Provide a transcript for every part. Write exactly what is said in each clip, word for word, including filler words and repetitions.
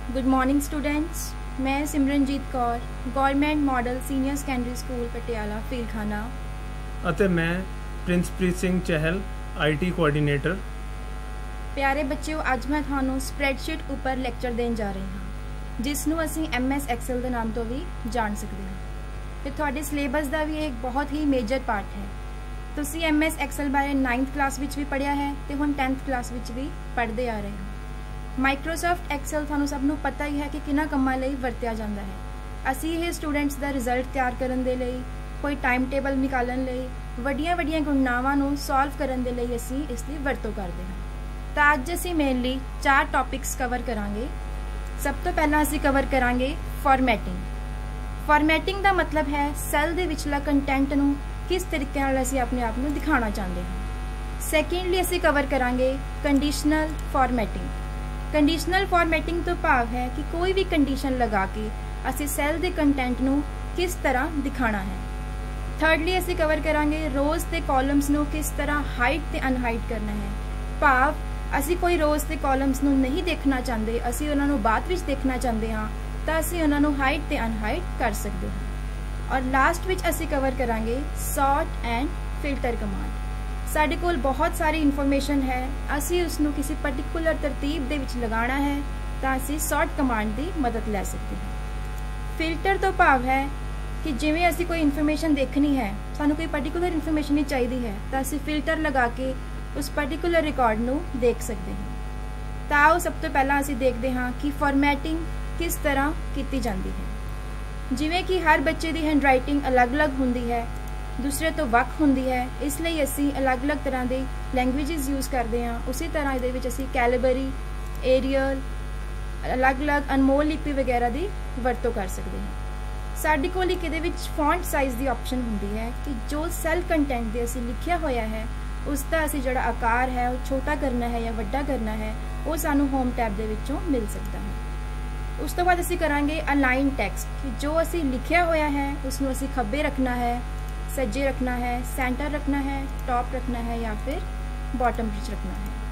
Good morning students. मैं Simranjeet Kaur government model senior secondary school Patiala Feelkhana ਅਤੇ मैं ਪ੍ਰਿੰਸਪ੍ਰੀਤ ਸਿੰਘ ਚਹਿਲ ਆਈਟੀ ਕੋਆਰਡੀਨੇਟਰ। प्यारे बच्चों, अज मैं ਤੁਹਾਨੂੰ स्प्रैडशीट उपर लैक्चर देन जा रही हाँ, जिस ਨੂੰ ਅਸੀਂ एम एस एक्सेल के नाम तो भी जान सकते हैं। तो ਤੁਹਾਡੇ सिलेबस का भी एक बहुत ही मेजर पार्ट है। ਤੁਸੀਂ एम एस एक्सेल बारे नाइन्थ क्लास ਵਿੱਚ भी पढ़िया है तो ਹੁਣ टेंथ क्लास ਵਿੱਚ भी पढ़ते आ रहे हो। माइक्रोसॉफ्ट एक्सेल ਤੁਹਾਨੂੰ ਸਭ ਨੂੰ ਪਤਾ ਹੀ ਹੈ ਕਿ ਕਿੰਨਾ ਕੰਮਾਂ ਲਈ ਵਰਤਿਆ ਜਾਂਦਾ ਹੈ। ਅਸੀਂ ਇਹ ਸਟੂਡੈਂਟਸ ਦਾ ਰਿਜ਼ਲਟ ਤਿਆਰ ਕਰਨ ਦੇ ਲਈ, ਕੋਈ ਟਾਈਮ ਟੇਬਲ ਨਿਕਾਲਣ ਲਈ, ਵੱਡੀਆਂ ਵੱਡੀਆਂ ਗਣਨਾਵਾਂ ਨੂੰ ਸੋਲਵ ਕਰਨ ਦੇ ਲਈ ਅਸੀਂ ਇਸ ਦੀ ਵਰਤੋਂ ਕਰਦੇ ਹਾਂ। ਤਾਂ ਅੱਜ ਅਸੀਂ ਮੇਨਲੀ ਚਾਰ ਟੌਪਿਕਸ ਕਵਰ ਕਰਾਂਗੇ। ਸਭ ਤੋਂ ਪਹਿਲਾਂ ਅਸੀਂ ਕਵਰ ਕਰਾਂਗੇ ਫਾਰਮੈਟਿੰਗ। ਫਾਰਮੈਟਿੰਗ ਦਾ ਮਤਲਬ ਹੈ ਸੈੱਲ ਦੇ ਵਿਚਲਾ ਕੰਟੈਂਟ ਨੂੰ ਕਿਸ ਤਰੀਕੇ ਨਾਲ ਅਸੀਂ ਆਪਣੇ ਆਪ ਨੂੰ ਦਿਖਾਉਣਾ ਚਾਹੁੰਦੇ ਹਾਂ। ਸੈਕੰਡਲੀ ਅਸੀਂ ਕਵਰ ਕਰਾਂਗੇ ਕੰਡੀਸ਼ਨਲ ਫਾਰਮੈਟਿੰਗ। कंडीशनल फॉर्मेटिंग तो भाव है कि कोई भी कंडीशन लगा के असी सैल के कंटेंट नू किस तरह दिखाना है। थर्डली असी कवर करांगे रोज़ ते कॉलम्स नू किस तरह हाइट ते अनहाइट करना है। भाव असी कोई रोज़ ते कॉलम्स नू नहीं देखना चाहते, असी उन्हां नू बाद विच देखना चाहते हाँ, तो असी उन्हां नू हाइट ते अनहाइट कर सकते हैं। और लास्ट विच असी कवर करांगे सॉर्ट एंड फिल्टर कमांड। साडे कोल बहुत सारी इन्फॉर्मेशन है, असी उसनू किसी पर्टिकुलर तरतीब दे विच लगाना है तो असी सॉर्ट कमांड की मदद ले सकते हैं। फिल्टर तो भाव है कि जिवें असी कोई इन्फॉर्मेशन देखनी है, सानू कोई पर्टिकुलर इन्फॉर्मेशन ही चाहिए है तो असी फिल्टर लगा के उस पर्टिकुलर रिकॉर्ड नू देख सकते हैं। तो आओ सब तो पहला असी देखते हाँ कि फॉर्मैटिंग किस तरह की जाती है। जिवें कि हर बच्चे की हैंडराइटिंग अलग अलग होंदी है, दूसरे तो वक् होंदी है, इसलिए असी अलग अलग तरह की लैंग्वेजेस यूज़ करते हैं। उसी तरह ये असी कैलिबरी, एरियल, अलग अलग अनमोल लिपि वगैरह की वरतों कर सकते हैं। साडे कोल एक इहदे विच फॉन्ट साइज़ की ऑप्शन होंदी है कि जो सैल कंटेंट दे असी लिखिया होया है उसका असी जिहड़ा आकार है वो छोटा करना है या वड्डा करना है, वो सानू होम टैब दे विचों मिल सकता है। उस तो बाद असी करांगे अलाइन टैक्सट कि जो असी लिखिया होया है उसनू असी खब्बे रखना है, सज्जे रखना है, सेंटर रखना है, टॉप रखना है या फिर बॉटम विच रखना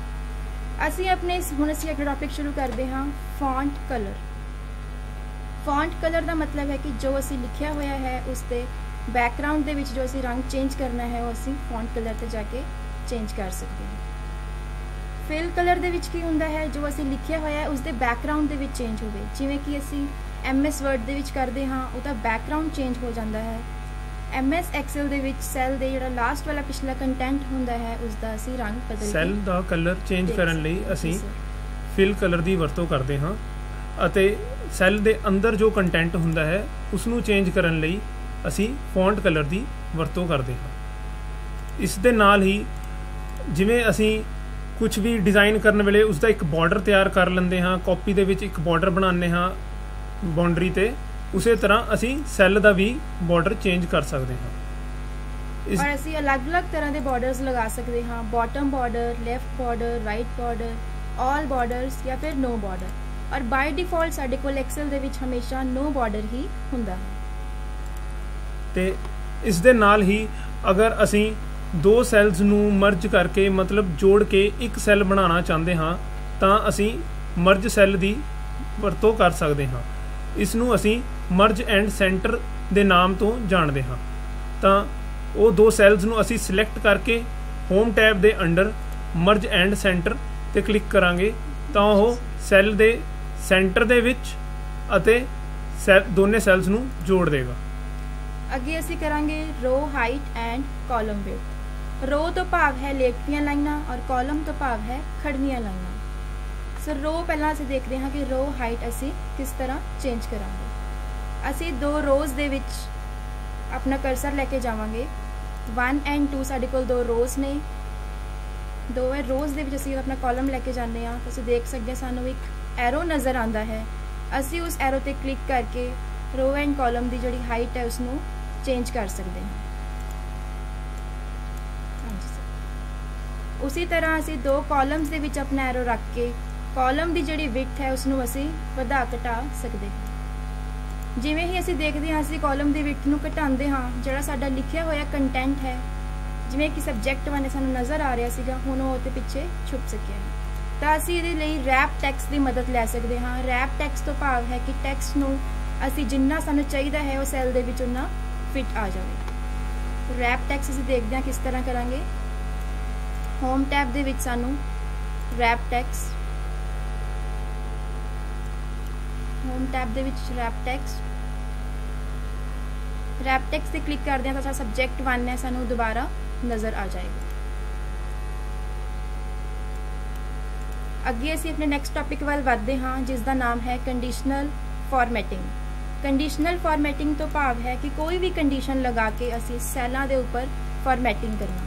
है। असी अपने हुण असी एक टॉपिक शुरू करते हाँ फॉन्ट कलर। फॉन्ट कलर का मतलब है कि जो असी लिखिया होया है उसके बैकग्राउंड दे विच जो असी रंग चेंज करना है वो असी फॉन्ट कलर ते जाके चेंज कर सकते हैं। फिल कलर दे विच की हुंदा है जो असी लिखिया होया है उसके बैकग्राउंड दे विच चेंज होवे, जिवें कि असी एम एस वर्ड दे विच करते हाँ उसका बैकग्राउंड चेंज हो जाता है। एम एस एक्सेल दे विच सैल दे जिहड़ा लास्ट वाला पिछला कंटेंट हुंदा है उसका असी रंग बदल सैल दा कलर चेंज करन लई असी फिल कलर दी वरतों करते हाँ, अते सैल दे अंदर जो कंटेंट हुंदा है उसनू चेंज करन लई असी फॉन्ट कलर दी वरतों करते हाँ। इस दे नाल ही जिवें असी कुछ भी डिज़ाइन करन वेले उसका एक बॉर्डर तैयार कर लैंदे हाँ, कॉपी दे विच एक बॉर्डर बनाने हाँ बाउंड्री ते, उस तरह असी सैल का भी बॉर्डर चेंज कर सकते हैं। इस और असी अलग अलग तरह के बॉर्डर्स लगा सकते हाँ, bottom border, left border, right border, all borders या फिर नो बॉर्डर। और बाय डिफॉल्ट साडे कोल एक्सेल दे विच हमेशा नो बॉर्डर ही हुंदा है। ते इस दे नाल ही अगर असी दो सैल्स नू मर्ज करके मतलब जोड़ के एक सैल बनाना चाहते हाँ तो असी मर्ज सैल की वरतों कर सकते हाँ। इसनू असी मर्ज एंड सेंटर दे नाम तो जानते हाँ। तो वो दो सैल्स नू असी सिलेक्ट करके होम टैब दे अंडर मर्ज एंड सेंटर ते क्लिक करांगे तो वो सैल दे सेंटर दे विच अते सैल दोने सैल्स नू जोड़ देगा। अगे असी करांगे row height and column width. Row तो भाव है लेटवियां लाइनां और कॉलम तो भाव है खड़वियां लाइनां। सो रो पहला असी देखते हैं कि रो हाइट असी किस तरह चेंज करांगे। असी दो रोज़ दे विच अपना कर्सर लेके जावांगे। वन एंड टू साडे कोल दो रोज़ ने, दो रोज़ दे विच असी अपना कॉलम लेके जाने हाँ तो असी देख सकते हैं सानू एक एरो नज़र आता है। असी उस एरो ते क्लिक करके रो एंड कॉलम की जिहड़ी हाइट है उसनू चेंज कर सकते हैं। हाँ जी सर। उसी तरह असी दो कॉलम्स दे विच अपना एरो रख के कॉलम की जिहड़ी विड्थ है उसनू असी वधा घटा सकते हैं। जिवें ही असी देखते हाँ असी कॉलम की विड्थ नू घटाते हाँ, जिहड़ा साडा लिखिया होया कंटेंट है जिवें कि सबजैक्ट वाले सानू नज़र आ रहा सीगा, हुण ओह ते पिछे छुप सकिया है। ਤਾਂ ਅਸੀਂ ਇਹਦੇ ਲਈ ਰੈਪ ਟੈਕਸਟ ਦੀ ਮਦਦ ਲੈ ਸਕਦੇ ਹਾਂ। ਰੈਪ ਟੈਕਸਟ ਤੋਂ ਭਾਵ ਹੈ ਕਿ ਟੈਕਸਟ ਨੂੰ ਅਸੀਂ ਜਿੰਨਾ ਸਾਨੂੰ ਚਾਹੀਦਾ ਹੈ ਉਹ ਸੈੱਲ ਦੇ ਵਿੱਚ ਉਨਾ ਫਿਟ ਆ ਜਾਵੇ। ਰੈਪ ਟੈਕਸਟ ਅਸੀਂ ਦੇਖਦੇ ਹਾਂ ਕਿਸ ਤਰ੍ਹਾਂ ਕਰਾਂਗੇ। ਹੋਮ ਟੈਬ ਦੇ ਵਿੱਚ ਸਾਨੂੰ ਰੈਪ ਟੈਕਸਟ, ਹੋਮ ਟੈਬ ਦੇ ਵਿੱਚ ਰੈਪ ਟੈਕਸਟ ਰੈਪ ਟੈਕਸਟ ਤੇ ਕਲਿੱਕ ਕਰਦੇ ਹਾਂ ਤਾਂ ਸਾਡਾ ਸਬਜੈਕਟ वन ਹੈ ਸਾਨੂੰ ਦੁਬਾਰਾ ਨਜ਼ਰ ਆ ਜਾਏਗਾ। ਅੱਗੇ ਅਸੀਂ ਆਪਣੇ ਨੈਕਸਟ ਟੌਪਿਕ ਵੱਲ ਵਧਦੇ ਹਾਂ ਜਿਸ ਦਾ ਨਾਮ ਹੈ ਕੰਡੀਸ਼ਨਲ ਫਾਰਮੈਟਿੰਗ। ਕੰਡੀਸ਼ਨਲ ਫਾਰਮੈਟਿੰਗ ਤੋਂ ਭਾਵ ਹੈ ਕਿ ਕੋਈ ਵੀ ਕੰਡੀਸ਼ਨ ਲਗਾ ਕੇ ਅਸੀਂ ਸੈੱਲਾਂ ਦੇ ਉੱਪਰ ਫਾਰਮੈਟਿੰਗ ਕਰਨਾ।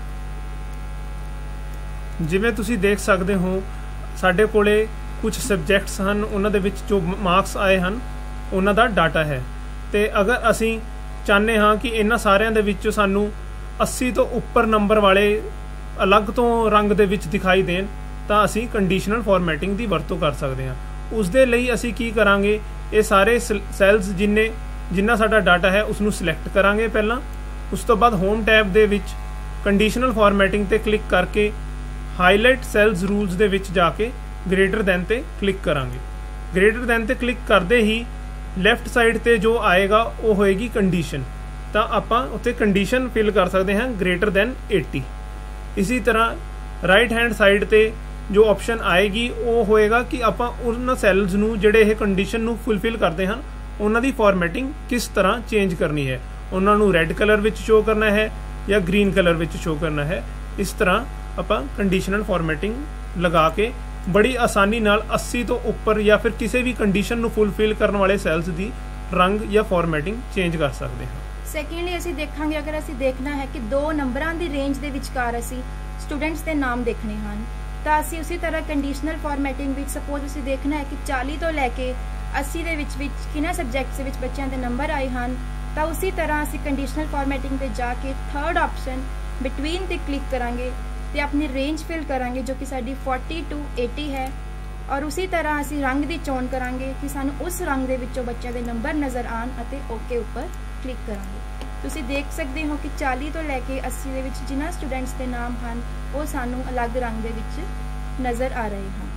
ਜਿਵੇਂ ਤੁਸੀਂ ਦੇਖ ਸਕਦੇ ਹੋ ਸਾਡੇ ਕੋਲੇ ਕੁਝ ਸਬਜੈਕਟਸ ਹਨ, ਉਹਨਾਂ ਦੇ ਵਿੱਚ ਜੋ ਮਾਰਕਸ ਆਏ ਹਨ ਉਹਨਾਂ ਦਾ ਡਾਟਾ ਹੈ, ਤੇ ਅਗਰ ਅਸੀਂ ਚਾਹੁੰਦੇ ਹਾਂ ਕਿ ਇਹਨਾਂ ਸਾਰਿਆਂ ਦੇ ਵਿੱਚੋਂ ਸਾਨੂੰ अस्सी ਤੋਂ ਉੱਪਰ ਨੰਬਰ ਵਾਲੇ ਅਲੱਗ ਤੋਂ ਰੰਗ ਦੇ ਵਿੱਚ ਦਿਖਾਈ ਦੇਣ ਤਾਂ ਅਸੀਂ ਕੰਡੀਸ਼ਨਲ ਫਾਰਮੈਟਿੰਗ ਦੀ ਵਰਤੋਂ ਕਰ ਸਕਦੇ ਹਾਂ। ਉਸ ਦੇ ਲਈ ਅਸੀਂ ਕੀ ਕਰਾਂਗੇ, ਇਹ ਸਾਰੇ ਸੈੱਲਸ ਜਿੰਨੇ ਜਿੰਨਾ ਸਾਡਾ ਡਾਟਾ ਹੈ ਉਸ ਨੂੰ ਸਿਲੈਕਟ ਕਰਾਂਗੇ ਪਹਿਲਾਂ। ਉਸ ਤੋਂ ਬਾਅਦ ਹੋਮ ਟੈਬ ਦੇ ਵਿੱਚ ਕੰਡੀਸ਼ਨਲ ਫਾਰਮੈਟਿੰਗ ਤੇ ਕਲਿੱਕ ਕਰਕੇ ਹਾਈਲਾਈਟ ਸੈੱਲਸ ਰੂਲਸ ਦੇ ਵਿੱਚ ਜਾ ਕੇ ਗ੍ਰੇਟਰ ਦੈਨ ਤੇ ਕਲਿੱਕ ਕਰਾਂਗੇ। ਗ੍ਰੇਟਰ ਦੈਨ ਤੇ ਕਲਿੱਕ ਕਰਦੇ ਹੀ ਲੈਫਟ ਸਾਈਡ ਤੇ ਜੋ ਆਏਗਾ ਉਹ ਹੋਏਗੀ ਕੰਡੀਸ਼ਨ, ਤਾਂ ਆਪਾਂ ਉੱਥੇ ਕੰਡੀਸ਼ਨ ਫਿਲ ਕਰ ਸਕਦੇ ਹਾਂ ਗ੍ਰੇਟਰ ਦੈਨ अस्सी। ਇਸੇ ਤਰ੍ਹਾਂ ਰਾਈਟ ਹੈਂਡ ਸਾਈਡ ਤੇ ਜੋ ਆਪਸ਼ਨ ਆਏਗੀ ਉਹ ਹੋਏਗਾ ਕਿ ਆਪਾਂ ਉਹਨਾਂ ਸੈੱਲਸ ਨੂੰ ਜਿਹੜੇ ਇਹ ਕੰਡੀਸ਼ਨ ਨੂੰ ਫੁੱਲਫਿਲ ਕਰਦੇ ਹਨ ਉਹਨਾਂ ਦੀ ਫਾਰਮੈਟਿੰਗ ਕਿਸ ਤਰ੍ਹਾਂ ਚੇਂਜ ਕਰਨੀ ਹੈ, ਉਹਨਾਂ ਨੂੰ ਰੈੱਡ ਕਲਰ ਵਿੱਚ ਸ਼ੋ ਕਰਨਾ ਹੈ ਜਾਂ ਗ੍ਰੀਨ ਕਲਰ ਵਿੱਚ ਸ਼ੋ ਕਰਨਾ ਹੈ। ਇਸ ਤਰ੍ਹਾਂ ਆਪਾਂ ਕੰਡੀਸ਼ਨਲ ਫਾਰਮੈਟਿੰਗ ਲਗਾ ਕੇ ਬੜੀ ਆਸਾਨੀ ਨਾਲ अस्सी ਤੋਂ ਉੱਪਰ ਜਾਂ ਫਿਰ ਕਿਸੇ ਵੀ ਕੰਡੀਸ਼ਨ ਨੂੰ ਫੁੱਲਫਿਲ ਕਰਨ ਵਾਲੇ ਸੈੱਲਸ ਦੀ ਰੰਗ ਜਾਂ ਫਾਰਮੈਟਿੰਗ ਚੇਂਜ ਕਰ ਸਕਦੇ ਹਾਂ। ਸੈਕੰਡਲੀ ਅਸੀਂ ਦੇਖਾਂਗੇ ਅਗਰ ਅਸੀਂ ਦੇਖਣਾ ਹੈ ਕਿ ਦੋ ਨੰਬਰਾਂ ਦੀ ਰੇਂਜ ਦੇ ਵਿਚਕਾਰ ਅਸੀਂ ਸਟੂਡੈਂਟਸ ਦੇ ਨਾਮ ਦੇਖਣੇ ਹਨ ਤਾਂ ਅਸੀਂ ਉਸੇ ਤਰ੍ਹਾਂ ਕੰਡੀਸ਼ਨਲ ਫਾਰਮੈਟਿੰਗ ਵਿੱਚ ਸਪੋਜ਼ ਅਸੀਂ ਦੇਖਣਾ ਹੈ ਕਿ ਚਾਲੀ ਤੋਂ ਲੈ ਕੇ अस्सी ਦੇ ਵਿੱਚ ਵਿੱਚ ਕਿਹਨਾਂ ਸਬਜੈਕਟਸ ਦੇ ਵਿੱਚ ਬੱਚਿਆਂ ਦੇ ਨੰਬਰ ਆਏ ਹਨ, ਤਾਂ ਉਸੇ ਤਰ੍ਹਾਂ ਅਸੀਂ ਕੰਡੀਸ਼ਨਲ ਫਾਰਮੈਟਿੰਗ ਤੇ ਜਾ ਕੇ ਥਰਡ ਆਪਸ਼ਨ ਬਿਟਵੀਨ ਤੇ ਕਲਿੱਕ ਕਰਾਂਗੇ ਤੇ ਆਪਣੀ ਰੇਂਜ ਫਿਲ ਕਰਾਂਗੇ ਜੋ ਕਿ ਸਾਡੀ ਚਾਲੀ ਤੋਂ अस्सी ਹੈ। ਔਰ ਉਸੇ ਤਰ੍ਹਾਂ ਅਸੀਂ ਰੰਗ ਦੀ ਚੋਣ ਕਰਾਂਗੇ ਕਿ ਸਾਨੂੰ ਉਸ ਰੰਗ ਦੇ ਵਿੱਚੋਂ ਬੱਚਿਆਂ ਦੇ ਨੰਬਰ ਨਜ਼ਰ ਆਣ ਅਤੇ ਓਕੇ ਉੱਪਰ ਕਲਿੱਕ ਕਰਾਂਗੇ। ਤੁਸੀਂ ਦੇਖ ਸਕਦੇ ਹੋ ਕਿ ਚਾਲੀ ਤੋਂ ਲੈ ਕੇ अस्सी ਦੇ ਵਿੱਚ ਜਿਨ੍ਹਾਂ ਸਟੂਡੈਂਟਸ ਦੇ ਨਾਮ ਹਨ ਉਹ ਸਾਨੂੰ ਅਲੱਗ ਰੰਗ ਦੇ ਵਿੱਚ ਨਜ਼ਰ ਆ ਰਹੇ ਹਨ।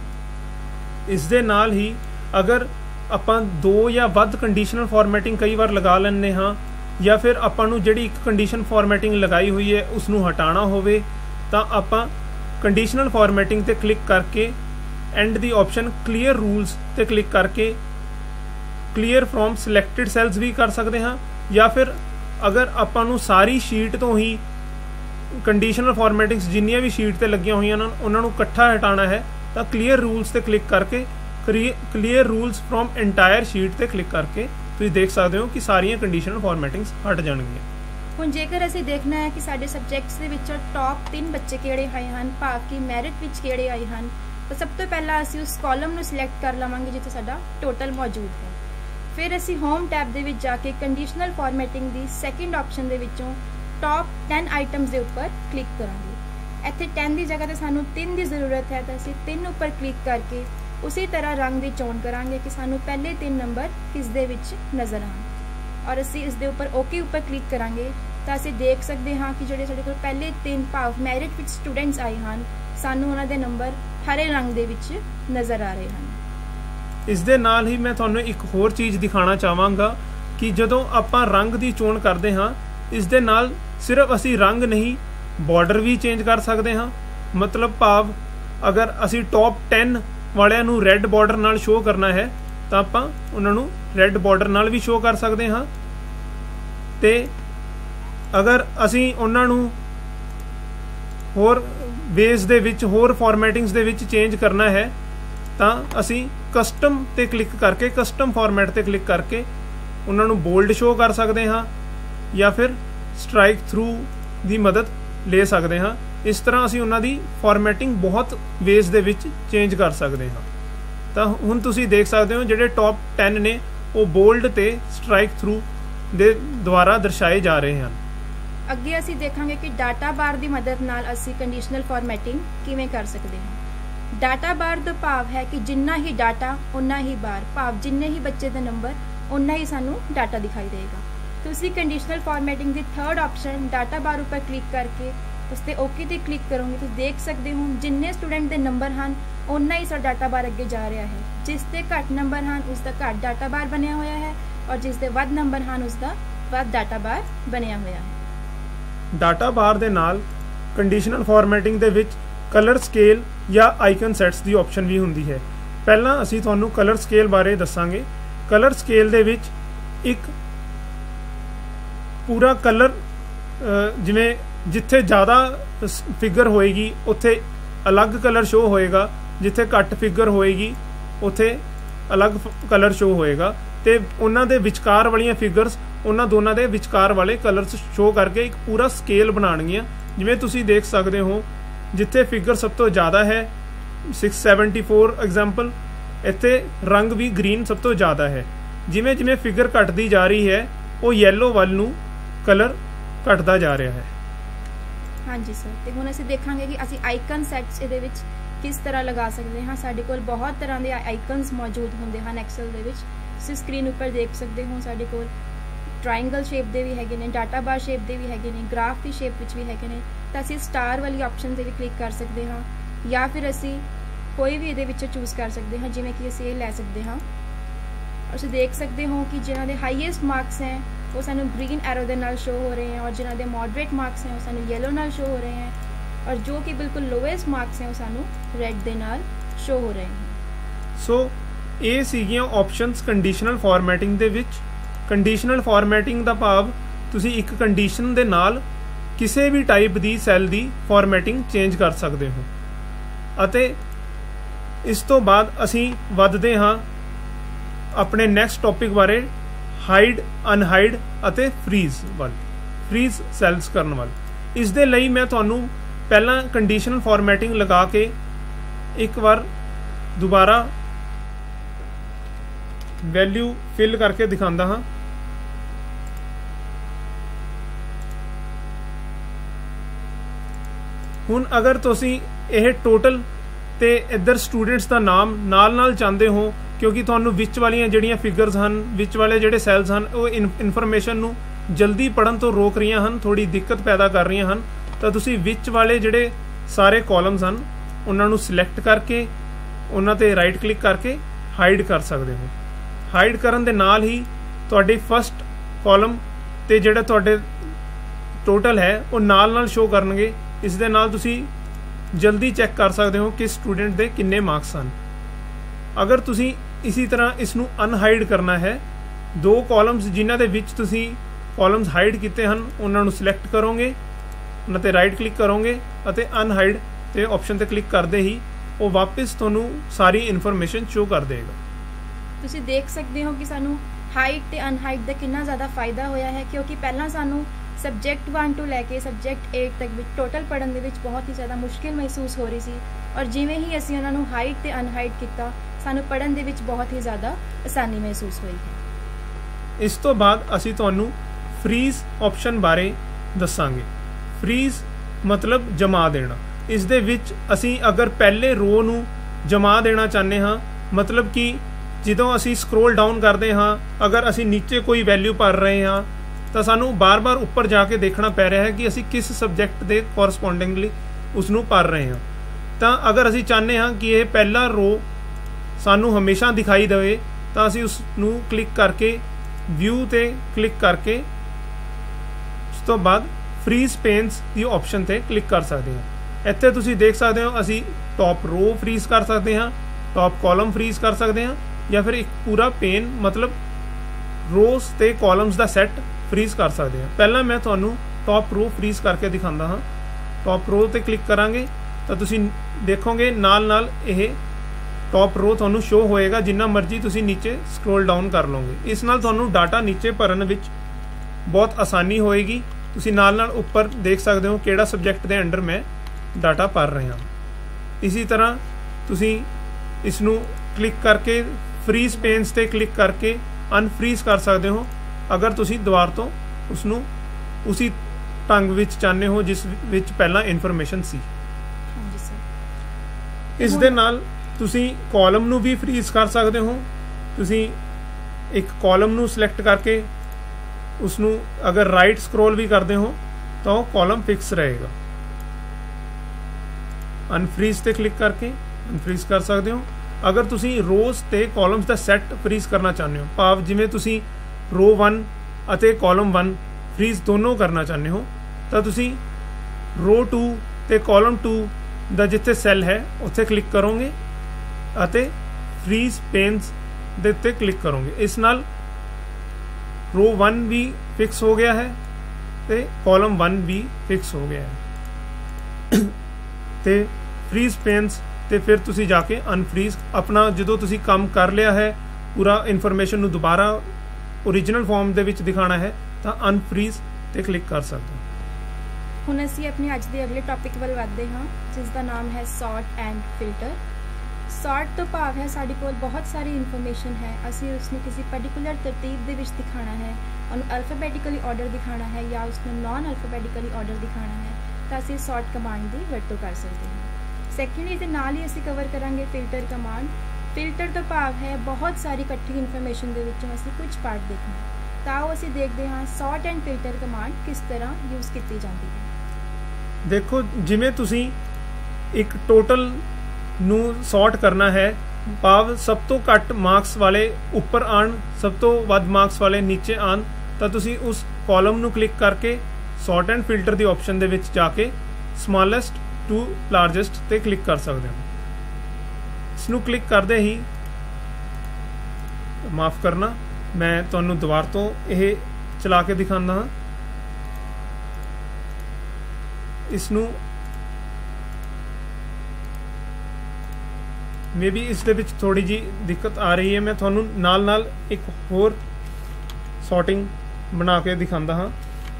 ਇਸ ਦੇ ਨਾਲ ਹੀ ਅਗਰ ਆਪਾਂ ਦੋ ਜਾਂ ਵੱਧ ਕੰਡੀਸ਼ਨਲ ਫਾਰਮੈਟਿੰਗ ਕਈ ਵਾਰ ਲਗਾ ਲੈਂਦੇ ਹਾਂ ਜਾਂ ਫਿਰ ਆਪਾਂ ਨੂੰ ਜਿਹੜੀ ਇੱਕ ਕੰਡੀਸ਼ਨ ਫਾਰਮੈਟਿੰਗ ਲਗਾਈ ਹੋਈ ਹੈ ਉਸ ਨੂੰ ਹਟਾਉਣਾ ਹੋਵੇ ਤਾਂ ਆਪਾਂ ਕੰਡੀਸ਼ਨਲ ਫਾਰਮੈਟਿੰਗ ਤੇ ਕਲਿੱਕ ਕਰਕੇ ਐਂਡ ਦੀ ਆਪਸ਼ਨ ਕਲੀਅਰ ਰੂਲਸ ਤੇ ਕਲਿੱਕ ਕਰਕੇ ਕਲੀਅਰ ਫਰੋਮ ਸਿਲੈਕਟਡ ਸੈੱਲਸ ਵੀ ਕਰ ਸਕਦੇ ਹਾਂ, ਜਾਂ ਫਿਰ ਅਗਰ ਆਪਾਂ ਨੂੰ ਸਾਰੀ ਸ਼ੀਟ ਤੋਂ ਹੀ ਕੰਡੀਸ਼ਨਲ ਫਾਰਮੈਟਿੰਗਸ ਜਿੰਨੀਆਂ ਵੀ ਸ਼ੀਟ ਤੇ ਲੱਗੀਆਂ ਹੋਈਆਂ ਹਨ ਉਹਨਾਂ ਨੂੰ ਇਕੱਠਾ ਹਟਾਉਣਾ ਹੈ ਤਾਂ ਕਲੀਅਰ ਰੂਲਸ ਤੇ ਕਲਿੱਕ ਕਰਕੇ clear rules from entire sheet ਤੇ ਕਲਿੱਕ ਕਰਕੇ ਤੁਸੀਂ ਦੇਖ ਸਕਦੇ ਹੋ ਕਿ ਸਾਰੀਆਂ ਕੰਡੀਸ਼ਨਲ ਫਾਰਮੈਟਿੰਗਸ ਹਟ ਜਾਣਗੀਆਂ। ਹੁਣ ਜੇਕਰ ਅਸੀਂ ਦੇਖਣਾ ਹੈ ਕਿ ਸਾਡੇ ਸਬਜੈਕਟਸ ਦੇ ਵਿੱਚੋਂ ਟੌਪ ਤਿੰਨ ਬੱਚੇ ਕਿਹੜੇ ਆਏ ਹਨ, ਭਾਵ ਕਿ ਮੈਰਿਟ ਵਿੱਚ ਕਿਹੜੇ ਆਏ ਹਨ, ਤਾਂ ਸਭ ਤੋਂ ਪਹਿਲਾਂ ਅਸੀਂ ਉਸ ਕਾਲਮ ਨੂੰ ਸਿਲੈਕਟ ਕਰ ਲਵਾਂਗੇ ਜਿੱਥੇ ਸਾਡਾ ਟੋਟਲ ਮੌਜੂਦ ਹੈ। ਫਿਰ ਅਸੀਂ ਹੋਮ ਟੈਬ ਦੇ ਵਿੱਚ ਜਾ ਕੇ ਕੰਡੀਸ਼ਨਲ ਫਾਰਮੈਟਿੰਗ ਦੀ ਸੈਕਿੰਡ ਆਪਸ਼ਨ ਦੇ ਵਿੱਚੋਂ ਟੌਪ ਦਸ ਆਈਟਮਸ ਦੇ ਉੱਪਰ ਕਲਿੱਕ ਕਰਾਂਗੇ। ਇੱਥੇ ਦਸ ਦੀ ਜਗ੍ਹਾ ਤੇ ਸਾਨੂੰ ਤਿੰਨ ਦੀ ਜ਼ਰੂਰਤ ਹੈ ਤਾਂ ਅਸੀਂ ਤਿੰਨ ਉੱਪਰ ਕਲਿੱਕ ਕਰਕੇ ਉਸੇ ਤਰ੍ਹਾਂ ਰੰਗ ਦੀ ਚੋਣ ਕਰਾਂਗੇ ਕਿ ਸਾਨੂੰ ਪਹਿਲੇ ਤਿੰਨ ਨੰਬਰ ਕਿਸ ਦੇ ਵਿੱਚ ਨਜ਼ਰ ਆਉਣ ਔਰ ਅਸੀਂ ਇਸ ਦੇ ਉੱਪਰ ਓਕੇ ਉੱਪਰ ਕਲਿੱਕ ਕਰਾਂਗੇ ਤਾਂ ਅਸੀਂ ਦੇਖ ਸਕਦੇ ਹਾਂ ਕਿ ਜਿਹੜੇ ਸਾਡੇ ਕੋਲ ਪਹਿਲੇ ਤਿੰਨ ਭਾਵ ਮੈਰਿਟ ਵਿੱਚ ਸਟੂਡੈਂਟਸ ਆਏ ਹਨ ਸਾਨੂੰ ਉਹਨਾਂ ਦੇ ਨੰਬਰ ਹਰੇ ਰੰਗ ਦੇ ਵਿੱਚ ਨਜ਼ਰ ਆ ਰਹੇ ਹਨ। ਇਸ ਦੇ ਨਾਲ ਹੀ ਮੈਂ ਤੁਹਾਨੂੰ ਇੱਕ ਹੋਰ ਚੀਜ਼ ਦਿਖਾਉਣਾ ਚਾਹਾਂਗਾ ਕਿ ਜਦੋਂ ਆਪਾਂ ਰੰਗ ਦੀ ਚੋਣ ਕਰਦੇ ਹਾਂ ਇਸ ਦੇ ਨਾਲ ਸਿਰਫ ਅਸੀਂ ਰੰਗ ਨਹੀਂ ਬਾਰਡਰ ਵੀ ਚੇਂਜ ਕਰ ਸਕਦੇ ਹਾਂ। ਮਤਲਬ ਭਾਵ ਅਗਰ ਅਸੀਂ ਟੌਪ ਦਸ ਵਾਲਿਆਂ ਨੂੰ ਰੈੱਡ ਬਾਰਡਰ ਨਾਲ ਸ਼ੋਅ ਕਰਨਾ ਹੈ ਤਾਂ ਆਪਾਂ ਉਹਨਾਂ ਨੂੰ ਰੈੱਡ ਬਾਰਡਰ ਨਾਲ ਵੀ ਸ਼ੋਅ ਕਰ ਸਕਦੇ ਹਾਂ, ਤੇ ਅਗਰ ਅਸੀਂ ਉਹਨਾਂ ਨੂੰ ਹੋਰ ਵੇਜ਼ ਦੇ ਵਿੱਚ ਹੋਰ ਫਾਰਮੈਟਿੰਗਸ ਦੇ ਵਿੱਚ ਚੇਂਜ ਕਰਨਾ ਹੈ ਤਾਂ ਅਸੀਂ ਕਸਟਮ ਤੇ ਕਲਿੱਕ ਕਰਕੇ ਕਸਟਮ ਫਾਰਮੈਟ ਤੇ ਕਲਿੱਕ ਕਰਕੇ ਉਹਨਾਂ ਨੂੰ ਬੋਲਡ ਸ਼ੋਅ ਕਰ ਸਕਦੇ ਹਾਂ ਜਾਂ ਫਿਰ ਸਟ੍ਰਾਈਕ ਥਰੂ ਦੀ ਮਦਦ ਲੈ ਸਕਦੇ ਹਾਂ। ਇਸ ਤਰ੍ਹਾਂ ਅਸੀਂ ਉਹਨਾਂ ਦੀ ਫਾਰਮੈਟਿੰਗ ਬਹੁਤ ਵੇਜ਼ ਦੇ ਵਿੱਚ ਚੇਂਜ ਕਰ ਸਕਦੇ ਹਾਂ। ਤਾਂ ਹੁਣ ਤੁਸੀਂ ਦੇਖ ਸਕਦੇ ਹੋ ਜਿਹੜੇ ਟੌਪ ਦਸ ਨੇ ਉਹ ਬੋਲਡ ਤੇ ਸਟ੍ਰਾਈਕ ਥਰੂ ਦੇ ਦੁਆਰਾ ਦਰਸਾਏ ਜਾ ਰਹੇ ਹਨ। ਅੱਗੇ ਅਸੀਂ ਦੇਖਾਂਗੇ ਕਿ ਡਾਟਾ ਬਾਰ ਦੀ ਮਦਦ ਨਾਲ ਅਸੀਂ ਕੰਡੀਸ਼ਨਲ ਫਾਰਮੈਟਿੰਗ ਕਿਵੇਂ ਕਰ ਸਕਦੇ ਹਾਂ। ਡਾਟਾ ਬਾਰ ਦਾ ਭਾਵ ਹੈ ਕਿ ਜਿੰਨਾ ਹੀ ਡਾਟਾ ਉਨਾ ਹੀ ਬਾਰ, ਭਾਵ ਜਿੰਨੇ ਹੀ ਬੱਚੇ ਦਾ ਨੰਬਰ ਉਨਾ ਹੀ ਸਾਨੂੰ ਡਾਟਾ ਦਿਖਾਈ ਦੇਗਾ। ਤੁਸੀਂ ਕੰਡੀਸ਼ਨਲ ਫਾਰਮੈਟਿੰਗ ਦੀ ਥਰਡ ਆਪਸ਼ਨ ਡਾਟਾ ਬਾਰ ਉੱਪਰ ਕਲਿੱਕ ਕਰਕੇ ਉਸ ਤੇ ਓਕੇ ਤੇ ਕਲਿੱਕ ਕਰੋਗੇ तो देख सकते हो जिन्ने स्टूडेंट के नंबर हैं ਉਨਾ ਹੀ ਸਾਡਾ ਡਾਟਾ ਬਾਰ ਅੱਗੇ ਜਾ ਰਿਹਾ ਹੈ। ਜਿਸ ਦੇ ਘੱਟ ਨੰਬਰ ਹਨ ਉਸ ਦਾ ਘੱਟ ਡਾਟਾ ਬਾਰ ਬਣਿਆ ਹੋਇਆ ਹੈ, ਔਰ ਜਿਸ ਦੇ ਵੱਧ ਨੰਬਰ ਹਨ ਉਸ ਦਾ ਵੱਧ ਡਾਟਾ ਬਾਰ ਬਣਿਆ ਹੋਇਆ ਹੈ। ਡਾਟਾ ਬਾਰ ਦੇ ਨਾਲ ਕੰਡੀਸ਼ਨਲ ਫਾਰਮੈਟਿੰਗ ਦੇ ਵਿੱਚ ਕਲਰ ਸਕੇਲ ਜਾਂ ਆਈਕਨ ਸੈਟਸ ਦੀ ਆਪਸ਼ਨ ਵੀ ਹੁੰਦੀ ਹੈ। ਪਹਿਲਾਂ ਅਸੀਂ ਤੁਹਾਨੂੰ ਕਲਰ ਸਕੇਲ ਬਾਰੇ ਦੱਸਾਂਗੇ। ਕਲਰ ਸਕੇਲ ਦੇ ਵਿੱਚ ਇੱਕ ਪੂਰਾ ਕਲਰ ਜਿਵੇਂ ਜਿੱਥੇ ਜ਼ਿਆਦਾ ਫਿਗਰ ਹੋਏਗੀ ਉੱਥੇ ਅਲੱਗ ਕਲਰ ਸ਼ੋ ਹੋਏਗਾ, ਜਿੱਥੇ ਘੱਟ ਫਿਗਰ ਹੋਏਗੀ ਉੱਥੇ ਅਲੱਗ ਕਲਰ ਸ਼ੋ ਹੋਏਗਾ, ਤੇ ਉਹਨਾਂ ਦੇ ਵਿਚਕਾਰ ਵਾਲੀਆਂ ਫਿਗਰਸ ਉਹਨਾਂ ਦੋਨਾਂ ਦੇ ਵਿਚਕਾਰ ਵਾਲੇ ਕਲਰਸ ਸ਼ੋ ਕਰਕੇ ਇੱਕ ਪੂਰਾ ਸਕੇਲ ਬਣਾਉਣਗੀਆਂ। ਜਿਵੇਂ ਤੁਸੀਂ ਦੇਖ ਸਕਦੇ ਹੋ ਜਿੱਥੇ ਫਿਗਰ ਸਭ ਤੋਂ ਜ਼ਿਆਦਾ ਹੈ ਛੇ ਸੌ ਚੌਹੱਤਰ ਐਗਜ਼ਾਮਪਲ, ਇੱਥੇ ਰੰਗ ਵੀ ਗ੍ਰੀਨ ਸਭ ਤੋਂ ਜ਼ਿਆਦਾ ਹੈ। ਜਿਵੇਂ ਜਿਵੇਂ ਫਿਗਰ ਘਟਦੀ ਜਾ ਰਹੀ ਹੈ ਉਹ ਯੈਲੋ ਵੱਲ ਨੂੰ ਕਲਰ ਘਟਦਾ ਜਾ ਰਿਹਾ ਹੈ। ਹਾਂਜੀ ਸਰ, ਤੇ ਹੁਣ ਅਸੀਂ ਦੇਖਾਂਗੇ ਕਿ ਅਸੀਂ ਆਈਕਨ ਸੈਟਸ ਇਹਦੇ ਵਿੱਚ ਕਿਸ ਤਰ੍ਹਾਂ ਲਗਾ ਸਕਦੇ ਹਾਂ। ਸਾਡੇ ਕੋਲ ਬਹੁਤ ਤਰ੍ਹਾਂ ਦੇ ਆਈਕਨਸ ਮੌਜੂਦ ਹੁੰਦੇ ਹਨ ਐਕਸਲ ਦੇ ਵਿੱਚ। ਤੁਸੀਂ ਸਕਰੀਨ ਉੱਪਰ ਦੇਖ ਸਕਦੇ ਹੋ ਸਾਡੇ ਕੋਲ ਟ੍ਰਾਇੰਗਲ ਸ਼ੇਪ ਦੇ ਵੀ ਹੈਗੇ ਨੇ, ਡਾਟਾ ਬਾਰ ਸ਼ੇਪ ਦੇ ਵੀ ਹੈਗੇ ਨੇ, ਗ੍ਰਾਫ ਦੀ ਸ਼ੇਪ ਵਿੱਚ ਵੀ ਹੈਗੇ ਨੇ। ਤਾਂ ਅਸੀਂ ਸਟਾਰ ਵਾਲੀ ਆਪਸ਼ਨ 'ਤੇ ਵੀ ਕਲਿੱਕ ਕਰ ਸਕਦੇ ਹਾਂ, ਜਾਂ ਫਿਰ ਅਸੀਂ ਕੋਈ ਵੀ ਇਹਦੇ ਵਿੱਚੋਂ ਚੂਜ਼ ਕਰ ਸਕਦੇ ਹਾਂ, ਜਿਵੇਂ ਕਿ ਅਸੀਂ ਇਹ ਲੈ ਸਕਦੇ ਹਾਂ। ਤੁਸੀਂ ਦੇਖ ਸਕਦੇ ਹੋ ਕਿ ਜਿਨ੍ਹਾਂ ਦੇ ਹਾਈਐਸਟ ਮਾਰਕਸ ਹੈ ਉਹ ਸਾਨੂੰ ਗ੍ਰੀਨ ਐਰੋ ਦੇ ਨਾਲ ਸ਼ੋ ਹੋ ਰਹੇ हैं, और जिन्हों के मॉडरेट मार्क्स हैं वो सानू येलो नाल शो हो रहे हैं, और जो कि बिल्कुल लोवेस्ट मार्क्स हैं वो सानू रेड दे नाल शो हो रहे हैं। सो ਇਹ ਸੀਗੀਆਂ ਆਪਸ਼ਨਸ ਕੰਡੀਸ਼ਨਲ ਫਾਰਮੈਟਿੰਗ ਦੇ ਵਿੱਚ। ਕੰਡੀਸ਼ਨਲ ਫਾਰਮੈਟਿੰਗ ਦਾ ਭਾਵ ਤੁਸੀਂ ਇੱਕ ਕੰਡੀਸ਼ਨ ਦੇ ਨਾਲ ਕਿਸੇ ਵੀ ਟਾਈਪ ਦੀ ਸੈੱਲ ਦੀ ਫਾਰਮੈਟਿੰਗ ਚੇਂਜ ਕਰ ਸਕਦੇ ਹੋ। ਅਤੇ ਇਸ ਤੋਂ ਬਾਅਦ ਅਸੀਂ ਵੱਧਦੇ ਹਾਂ ਆਪਣੇ ਨੈਕਸਟ ਟੌਪਿਕ ਬਾਰੇ, ਹਾਈਡ, ਅਨਹਾਈਡ ਅਤੇ ਫਰੀਜ਼ ਵੱਲ, ਫਰੀਜ਼ ਸੈਲਸ ਕਰਨ ਵੱਲ। ਇਸ ਦੇ ਲਈ ਮੈਂ ਤੁਹਾਨੂੰ ਪਹਿਲਾਂ ਕੰਡੀਸ਼ਨਲ ਫਾਰਮੈਟਿੰਗ ਲਗਾ ਕੇ ਇੱਕ ਵਾਰ ਦੁਬਾਰਾ ਵੈਲਿਊ ਫਿਲ ਕਰਕੇ ਦਿਖਾਉਂਦਾ ਹਾਂ। ਹੁਣ ਅਗਰ ਤੁਸੀਂ ਇਹ ਟੋਟਲ ਤੇ ਇੱਧਰ ਸਟੂਡੈਂਟਸ ਦਾ ਨਾਮ ਨਾਲ ਨਾਲ ਚਾਹੁੰਦੇ ਹੋ, ਕਿਉਂਕਿ ਤੁਹਾਨੂੰ ਵਿੱਚ ਵਾਲੀਆਂ ਜਿਹੜੀਆਂ ਫਿਗਰਸ ਹਨ, ਵਿੱਚ ਵਾਲੇ ਜਿਹੜੇ ਸੈਲਸ ਹਨ ਉਹ ਇਨਫੋਰਮੇਸ਼ਨ ਨੂੰ ਜਲਦੀ ਪੜ੍ਹਨ ਤੋਂ ਰੋਕ ਰਹੀਆਂ ਹਨ, ਥੋੜੀ ਦਿੱਕਤ ਪੈਦਾ ਕਰ ਰਹੀਆਂ ਹਨ, ਤਾਂ ਤੁਸੀਂ ਵਿੱਚ ਵਾਲੇ ਜਿਹੜੇ ਸਾਰੇ ਕਾਲਮਸ ਹਨ ਉਹਨਾਂ ਨੂੰ ਸਿਲੈਕਟ ਕਰਕੇ ਉਹਨਾਂ ਤੇ ਰਾਈਟ ਕਲਿੱਕ ਕਰਕੇ ਹਾਈਡ ਕਰ ਸਕਦੇ ਹੋ। ਹਾਈਡ ਕਰਨ ਦੇ ਨਾਲ ਹੀ ਤੁਹਾਡੀ ਫਸਟ ਕਾਲਮ ਤੇ ਜਿਹੜਾ ਤੁਹਾਡੇ ਟੋਟਲ ਹੈ ਉਹ ਨਾਲ ਨਾਲ ਸ਼ੋ ਕਰਨਗੇ। ਇਸ ਦੇ ਨਾਲ ਤੁਸੀਂ ਜਲਦੀ ਚੈੱਕ ਕਰ ਸਕਦੇ ਹੋ ਕਿ ਸਟੂਡੈਂਟ ਦੇ ਕਿੰਨੇ ਮਾਰਕਸ ਹਨ। ਅਗਰ ਤੁਸੀਂ ਇसी ਤਰ੍ਹਾਂ ਇਸ ਨੂੰ ਅਨਹਾਈਡ ਕਰਨਾ ਹੈ, ਦੋ ਕਾਲਮਸ ਜਿਨ੍ਹਾਂ ਦੇ ਵਿੱਚ ਤੁਸੀਂ ਕਾਲਮਸ ਹਾਈਡ ਕੀਤੇ ਹਨ ਉਹਨਾਂ ਨੂੰ ਸਿਲੈਕਟ ਕਰੋਗੇ, ਉਹਨਾਂ ਤੇ ਰਾਈਟ ਕਲਿੱਕ ਕਰੋਗੇ ਅਤੇ ਅਨਹਾਈਡ ਤੇ ਆਪਸ਼ਨ ਤੇ ਕਲਿੱਕ ਕਰਦੇ ਹੀ ਉਹ ਵਾਪਸ ਤੁਹਾਨੂੰ ਸਾਰੀ ਇਨਫੋਰਮੇਸ਼ਨ ਸ਼ੋ ਕਰ ਦੇਗਾ। ਤੁਸੀਂ ਦੇਖ ਸਕਦੇ ਹੋ ਕਿ ਸਾਨੂੰ ਹਾਈਡ ਤੇ ਅਨਹਾਈਡ ਦਾ ਕਿੰਨਾ ਜ਼ਿਆਦਾ ਫਾਇਦਾ ਹੋਇਆ ਹੈ, ਕਿਉਂਕਿ ਪਹਿਲਾਂ ਸਾਨੂੰ ਸਬਜੈਕਟ वन ਤੋਂ ਲੈ ਕੇ ਸਬਜੈਕਟ एट ਤੱਕ ਵਿੱਚ ਟੋਟਲ ਪੜ੍ਹਨ ਦੇ ਵਿੱਚ ਬਹੁਤ ਹੀ ਜ਼ਿਆਦਾ ਮੁਸ਼ਕਿਲ ਮਹਿਸੂਸ ਹੋ ਰਹੀ ਸੀ, ਔਰ ਜਿਵੇਂ ਹੀ ਅਸੀਂ ਉਹਨਾਂ ਨੂੰ ਹਾਈਡ ਤੇ ਅਨਹਾਈਡ ਕੀਤਾ ਸਾਨੂੰ ਪੜ੍ਹਨ ਦੇ ਵਿੱਚ ਬਹੁਤ ਹੀ ਜ਼ਿਆਦਾ ਆਸਾਨੀ ਮਹਿਸੂਸ ਹੋਈ ਹੈ। ਇਸ ਤੋਂ ਬਾਅਦ ਅਸੀਂ ਤੁਹਾਨੂੰ ਫਰੀਜ਼ ਆਪਸ਼ਨ ਬਾਰੇ ਦੱਸਾਂਗੇ। ਫਰੀਜ਼ ਮਤਲਬ ਜਮਾ ਦੇਣਾ। ਇਸ ਦੇ ਵਿੱਚ ਅਸੀਂ ਅਗਰ ਪਹਿਲੇ ਰੋ ਨੂੰ ਜਮਾ ਦੇਣਾ ਚਾਹੁੰਦੇ ਹਾਂ, ਮਤਲਬ ਕਿ ਜਦੋਂ ਅਸੀਂ ਸਕਰੋਲ ਡਾਊਨ ਕਰਦੇ ਹਾਂ ਅਗਰ ਅਸੀਂ ਨੀਚੇ ਕੋਈ ਵੈਲਿਊ ਭਰ ਰਹੇ ਹਾਂ ਤਾਂ ਸਾਨੂੰ ਬਾਰ-ਬਾਰ ਉੱਪਰ ਜਾ ਕੇ ਦੇਖਣਾ ਪੈ ਰਿਹਾ ਹੈ ਕਿ ਅਸੀਂ ਕਿਸ ਸਬਜੈਕਟ ਦੇ ਕੋਰਸਪੋਂਡਿੰਗਲੀ ਉਸ ਨੂੰ ਭਰ ਰਹੇ ਹਾਂ। ਤਾਂ ਅਗਰ ਅਸੀਂ ਚਾਹੁੰਦੇ ਹਾਂ ਕਿ ਇਹ ਪਹਿਲਾ ਰੋ ਸਾਨੂੰ ਹਮੇਸ਼ਾ ਦਿਖਾਈ ਦੇਵੇ ਤਾਂ ਅਸੀਂ ਉਸ ਨੂੰ ਕਲਿੱਕ ਕਰਕੇ ਵਿਊ ਤੇ ਕਲਿੱਕ ਕਰਕੇ ਉਸ ਤੋਂ ਬਾਅਦ ਫਰੀਜ਼ ਪੇਨਸ ਦੀ ਆਪਸ਼ਨ ਤੇ ਕਲਿੱਕ ਕਰ ਸਕਦੇ ਹਾਂ। ਇੱਥੇ ਤੁਸੀਂ ਦੇਖ ਸਕਦੇ ਹੋ ਅਸੀਂ ਟੌਪ ਰੋ ਫਰੀਜ਼ ਕਰ ਸਕਦੇ ਹਾਂ, ਟੌਪ ਕਾਲਮ ਫਰੀਜ਼ ਕਰ ਸਕਦੇ ਹਾਂ, ਜਾਂ ਫਿਰ ਇੱਕ ਪੂਰਾ ਪੇਨ ਮਤਲਬ ਰੋਜ਼ ਤੇ ਕਾਲਮਸ ਦਾ ਸੈੱਟ ਫਰੀਜ਼ ਕਰ ਸਕਦੇ ਹਾਂ। ਪਹਿਲਾਂ ਮੈਂ ਤੁਹਾਨੂੰ ਟੌਪ ਰੋ ਫਰੀਜ਼ ਕਰਕੇ ਦਿਖਾਉਂਦਾ ਹਾਂ। ਟੌਪ ਰੋ ਤੇ ਕਲਿੱਕ ਕਰਾਂਗੇ ਤਾਂ ਤੁਸੀਂ ਦੇਖੋਗੇ ਨਾਲ ਨਾਲ ਇਹ ਟੌਪ ਰੋ ਤੁਹਾਨੂੰ ਸ਼ੋ ਹੋਏਗਾ, ਜਿੰਨਾ ਮਰਜ਼ੀ ਤੁਸੀਂ ਨੀਚੇ ਸਕਰੋਲ ਡਾਊਨ ਕਰ ਲਓਗੇ। ਇਸ ਨਾਲ ਤੁਹਾਨੂੰ ਡਾਟਾ ਨੀਚੇ ਭਰਨ ਵਿੱਚ ਬਹੁਤ ਆਸਾਨੀ ਹੋਏਗੀ। ਤੁਸੀਂ ਨਾਲ ਨਾਲ ਉੱਪਰ ਦੇਖ ਸਕਦੇ ਹੋ ਕਿਹੜਾ ਸਬਜੈਕਟ ਦੇ ਅੰਡਰ ਮੈਂ ਡਾਟਾ ਭਰ ਰਿਹਾ। ਇਸੇ ਤਰ੍ਹਾਂ ਤੁਸੀਂ ਇਸ ਨੂੰ ਕਲਿੱਕ ਕਰਕੇ ਫਰੀਜ਼ ਪੇਨਸ ਤੇ ਕਲਿੱਕ ਕਰਕੇ ਅਨਫਰੀਜ਼ ਕਰ ਸਕਦੇ ਹੋ ਅਗਰ ਤੁਸੀਂ ਦੁਬਾਰਾ ਤੋਂ ਉਸ ਨੂੰ ਉਸੇ ਢੰਗ ਵਿੱਚ ਚਾਹੁੰਦੇ ਹੋ ਜਿਸ ਵਿੱਚ ਪਹਿਲਾਂ ਇਨਫੋਰਮੇਸ਼ਨ ਸੀ। ਹਾਂਜੀ ਸਰ। ਇਸ ਦੇ ਨਾਲ ਤੁਸੀਂ ਕਾਲਮ ਨੂੰ ਵੀ ਫਰੀਜ਼ ਕਰ ਸਕਦੇ ਹੋ। ਤੁਸੀਂ ਇੱਕ ਕਾਲਮ ਨੂੰ ਸਿਲੈਕਟ ਕਰਕੇ ਉਸ ਨੂੰ ਅਗਰ ਰਾਈਟ ਸਕਰੋਲ ਵੀ ਕਰਦੇ ਹੋ ਤਾਂ ਉਹ ਕਾਲਮ ਫਿਕਸ ਰਹੇਗਾ। ਅਨਫਰੀਜ਼ ਤੇ ਕਲਿੱਕ ਕਰਕੇ ਅਨਫਰੀਜ਼ ਕਰ ਸਕਦੇ ਹੋ। ਅਗਰ ਤੁਸੀਂ ਰੋਜ਼ ਤੇ ਕਾਲਮਸ ਦਾ ਸੈੱਟ ਫਰੀਜ਼ ਕਰਨਾ ਚਾਹੁੰਦੇ ਹੋ, ਭਾਵ ਜਿਵੇਂ ਤੁਸੀਂ ਰੋ वन ਅਤੇ ਕਾਲਮ वन ਫਰੀਜ਼ ਦੋਨੋਂ ਕਰਨਾ ਚਾਹੁੰਦੇ ਹੋ, ਤਾਂ ਤੁਸੀਂ ਰੋ टू ਤੇ ਕਾਲਮ टू ਦਾ ਜਿੱਥੇ ਸੈੱਲ ਹੈ ਉੱਥੇ ਕਲਿੱਕ ਕਰੋਗੇ ਅਤੇ ਫਰੀਜ਼ ਪੇਨਸ ਦੇ ਉੱਤੇ ਕਲਿੱਕ ਕਰੋਗੇ। ਇਸ ਨਾਲ रो वन भी फिक्स हो गया है ਤੇ ਕਾਲਮ वन भी फिक्स हो गया है। ਤੇ ਫਰੀਜ਼ ਪੇਨਸ ਤੇ ਫਿਰ ਤੁਸੀਂ ਜਾ ਕੇ ਅਨਫਰੀਜ਼ ਆਪਣਾ ਜਦੋਂ ਤੁਸੀਂ ਕੰਮ ਕਰ ਲਿਆ ਹੈ ਪੂਰਾ ਇਨਫੋਰਮੇਸ਼ਨ ਨੂੰ ਦੁਬਾਰਾ ओरिजिनल फॉर्म ਦੇ ਵਿੱਚ ਦਿਖਾਣਾ ਹੈ ਤਾਂ ਅਨਫਰੀਜ਼ ਤੇ ਕਲਿੱਕ ਕਰ ਸਕਦੇ ਹੋ। ਹੁਣ ਅਸੀਂ ਆਪਣੇ ਅੱਜ ਦੇ ਅਗਲੇ ਟੌਪਿਕ ਵੱਲ ਵਧਦੇ ਹਾਂ, ਜਿਸ ਦਾ ਨਾਮ ਹੈ ਸੌਰਟ ਐਂਡ ਫਿਲਟਰ। ਸੌਰਟ ਤੋਂ ਭਾਵ ਹੈ ਸਾਡੇ ਕੋਲ ਬਹੁਤ ਸਾਰੀ ਇਨਫੋਰਮੇਸ਼ਨ ਹੈ, ਅਸੀਂ ਉਸਨੂੰ ਕਿਸੇ ਪਾਰਟਿਕੂਲਰ ਤਰਤੀਬ ਦੇ ਵਿੱਚ ਦਿਖਾਣਾ ਹੈ, ਉਹਨੂੰ ਅਲਫਾਬੈਟਿਕਲੀ ਆਰਡਰ ਦਿਖਾਣਾ ਹੈ ਜਾਂ ਉਸਨੂੰ ਨਾਨ ਅਲਫਾਬੈਟਿਕਲੀ ਆਰਡਰ ਦਿਖਾਣਾ ਹੈ, ਤਾਂ ਅਸੀਂ ਸੌਰਟ ਕਮਾਂਡ ਦੀ ਵਰਤੋਂ ਕਰ ਸਕਦੇ ਹਾਂ। ਸੈਕੰਡਲੀ ਦੇ ਨਾਲ ਹੀ ਅਸੀਂ ਕਵਰ ਕਰਾਂਗੇ ਫਿਲਟਰ ਕਮਾਂਡ। ਫਿਲਟਰ ਤੋਂ ਭਾਵ ਹੈ ਬਹੁਤ ਸਾਰੀ ਇਕੱਠੀ ਇਨਫੋਰਮੇਸ਼ਨ ਦੇ ਵਿੱਚੋਂ ਅਸੀਂ ਕੁਝ ਪਾਰਟ ਦੇਖਣਾ, ਤਾਂ ਉਹ ਅਸੀਂ ਦੇਖਦੇ ਹਾਂ ਸੌਰਟ ਐਂਡ ਫਿਲਟਰ ਕਮਾਂਡ ਕਿਸ ਤਰ੍ਹਾਂ ਯੂਜ਼ ਕੀਤੀ ਜਾਂਦੀ ਹੈ। ਦੇਖੋ, ਜਿਵੇਂ ਤੁਸੀਂ ਇੱਕ ਟੋਟਲ ਨੂੰ ਸੌਰਟ ਕਰਨਾ ਹੈ, ਭਾਵ ਸਭ ਤੋਂ ਘੱਟ ਮਾਰਕਸ ਵਾਲੇ ਉੱਪਰ ਆਣ, ਸਭ ਤੋਂ ਵੱਧ ਮਾਰਕਸ ਵਾਲੇ ਨੀਚੇ ਆਣ, ਤਾਂ ਤੁਸੀਂ ਉਸ ਕਾਲਮ ਨੂੰ ਕਲਿੱਕ ਕਰਕੇ ਸੌਰਟ ਐਂਡ ਫਿਲਟਰ ਦੀ ਆਪਸ਼ਨ ਦੇ ਵਿੱਚ ਜਾ ਕੇ ਸਮਾਲੈਸਟ ਟੂ ਲਾਰਜੈਸਟ ਤੇ ਕਲਿੱਕ ਕਰ ਸਕਦੇ ਹੋ। ਇਸ ਨੂੰ ਕਲਿੱਕ ਕਰਦੇ ਹੀ, ਮਾਫ ਕਰਨਾ, ਮੈਂ ਤੁਹਾਨੂੰ ਦੁਬਾਰਾ ਤੋਂ ਇਹ ਚਲਾ ਕੇ ਦਿਖਾਉਂਦਾ ਹਾਂ। ਇਸ ਨੂੰ मे भी इस दे विच थोड़ी जी दिक्कत आ रही है, मैं थोनू नाल नाल एक होर सॉर्टिंग बना के दिखांदा हाँ।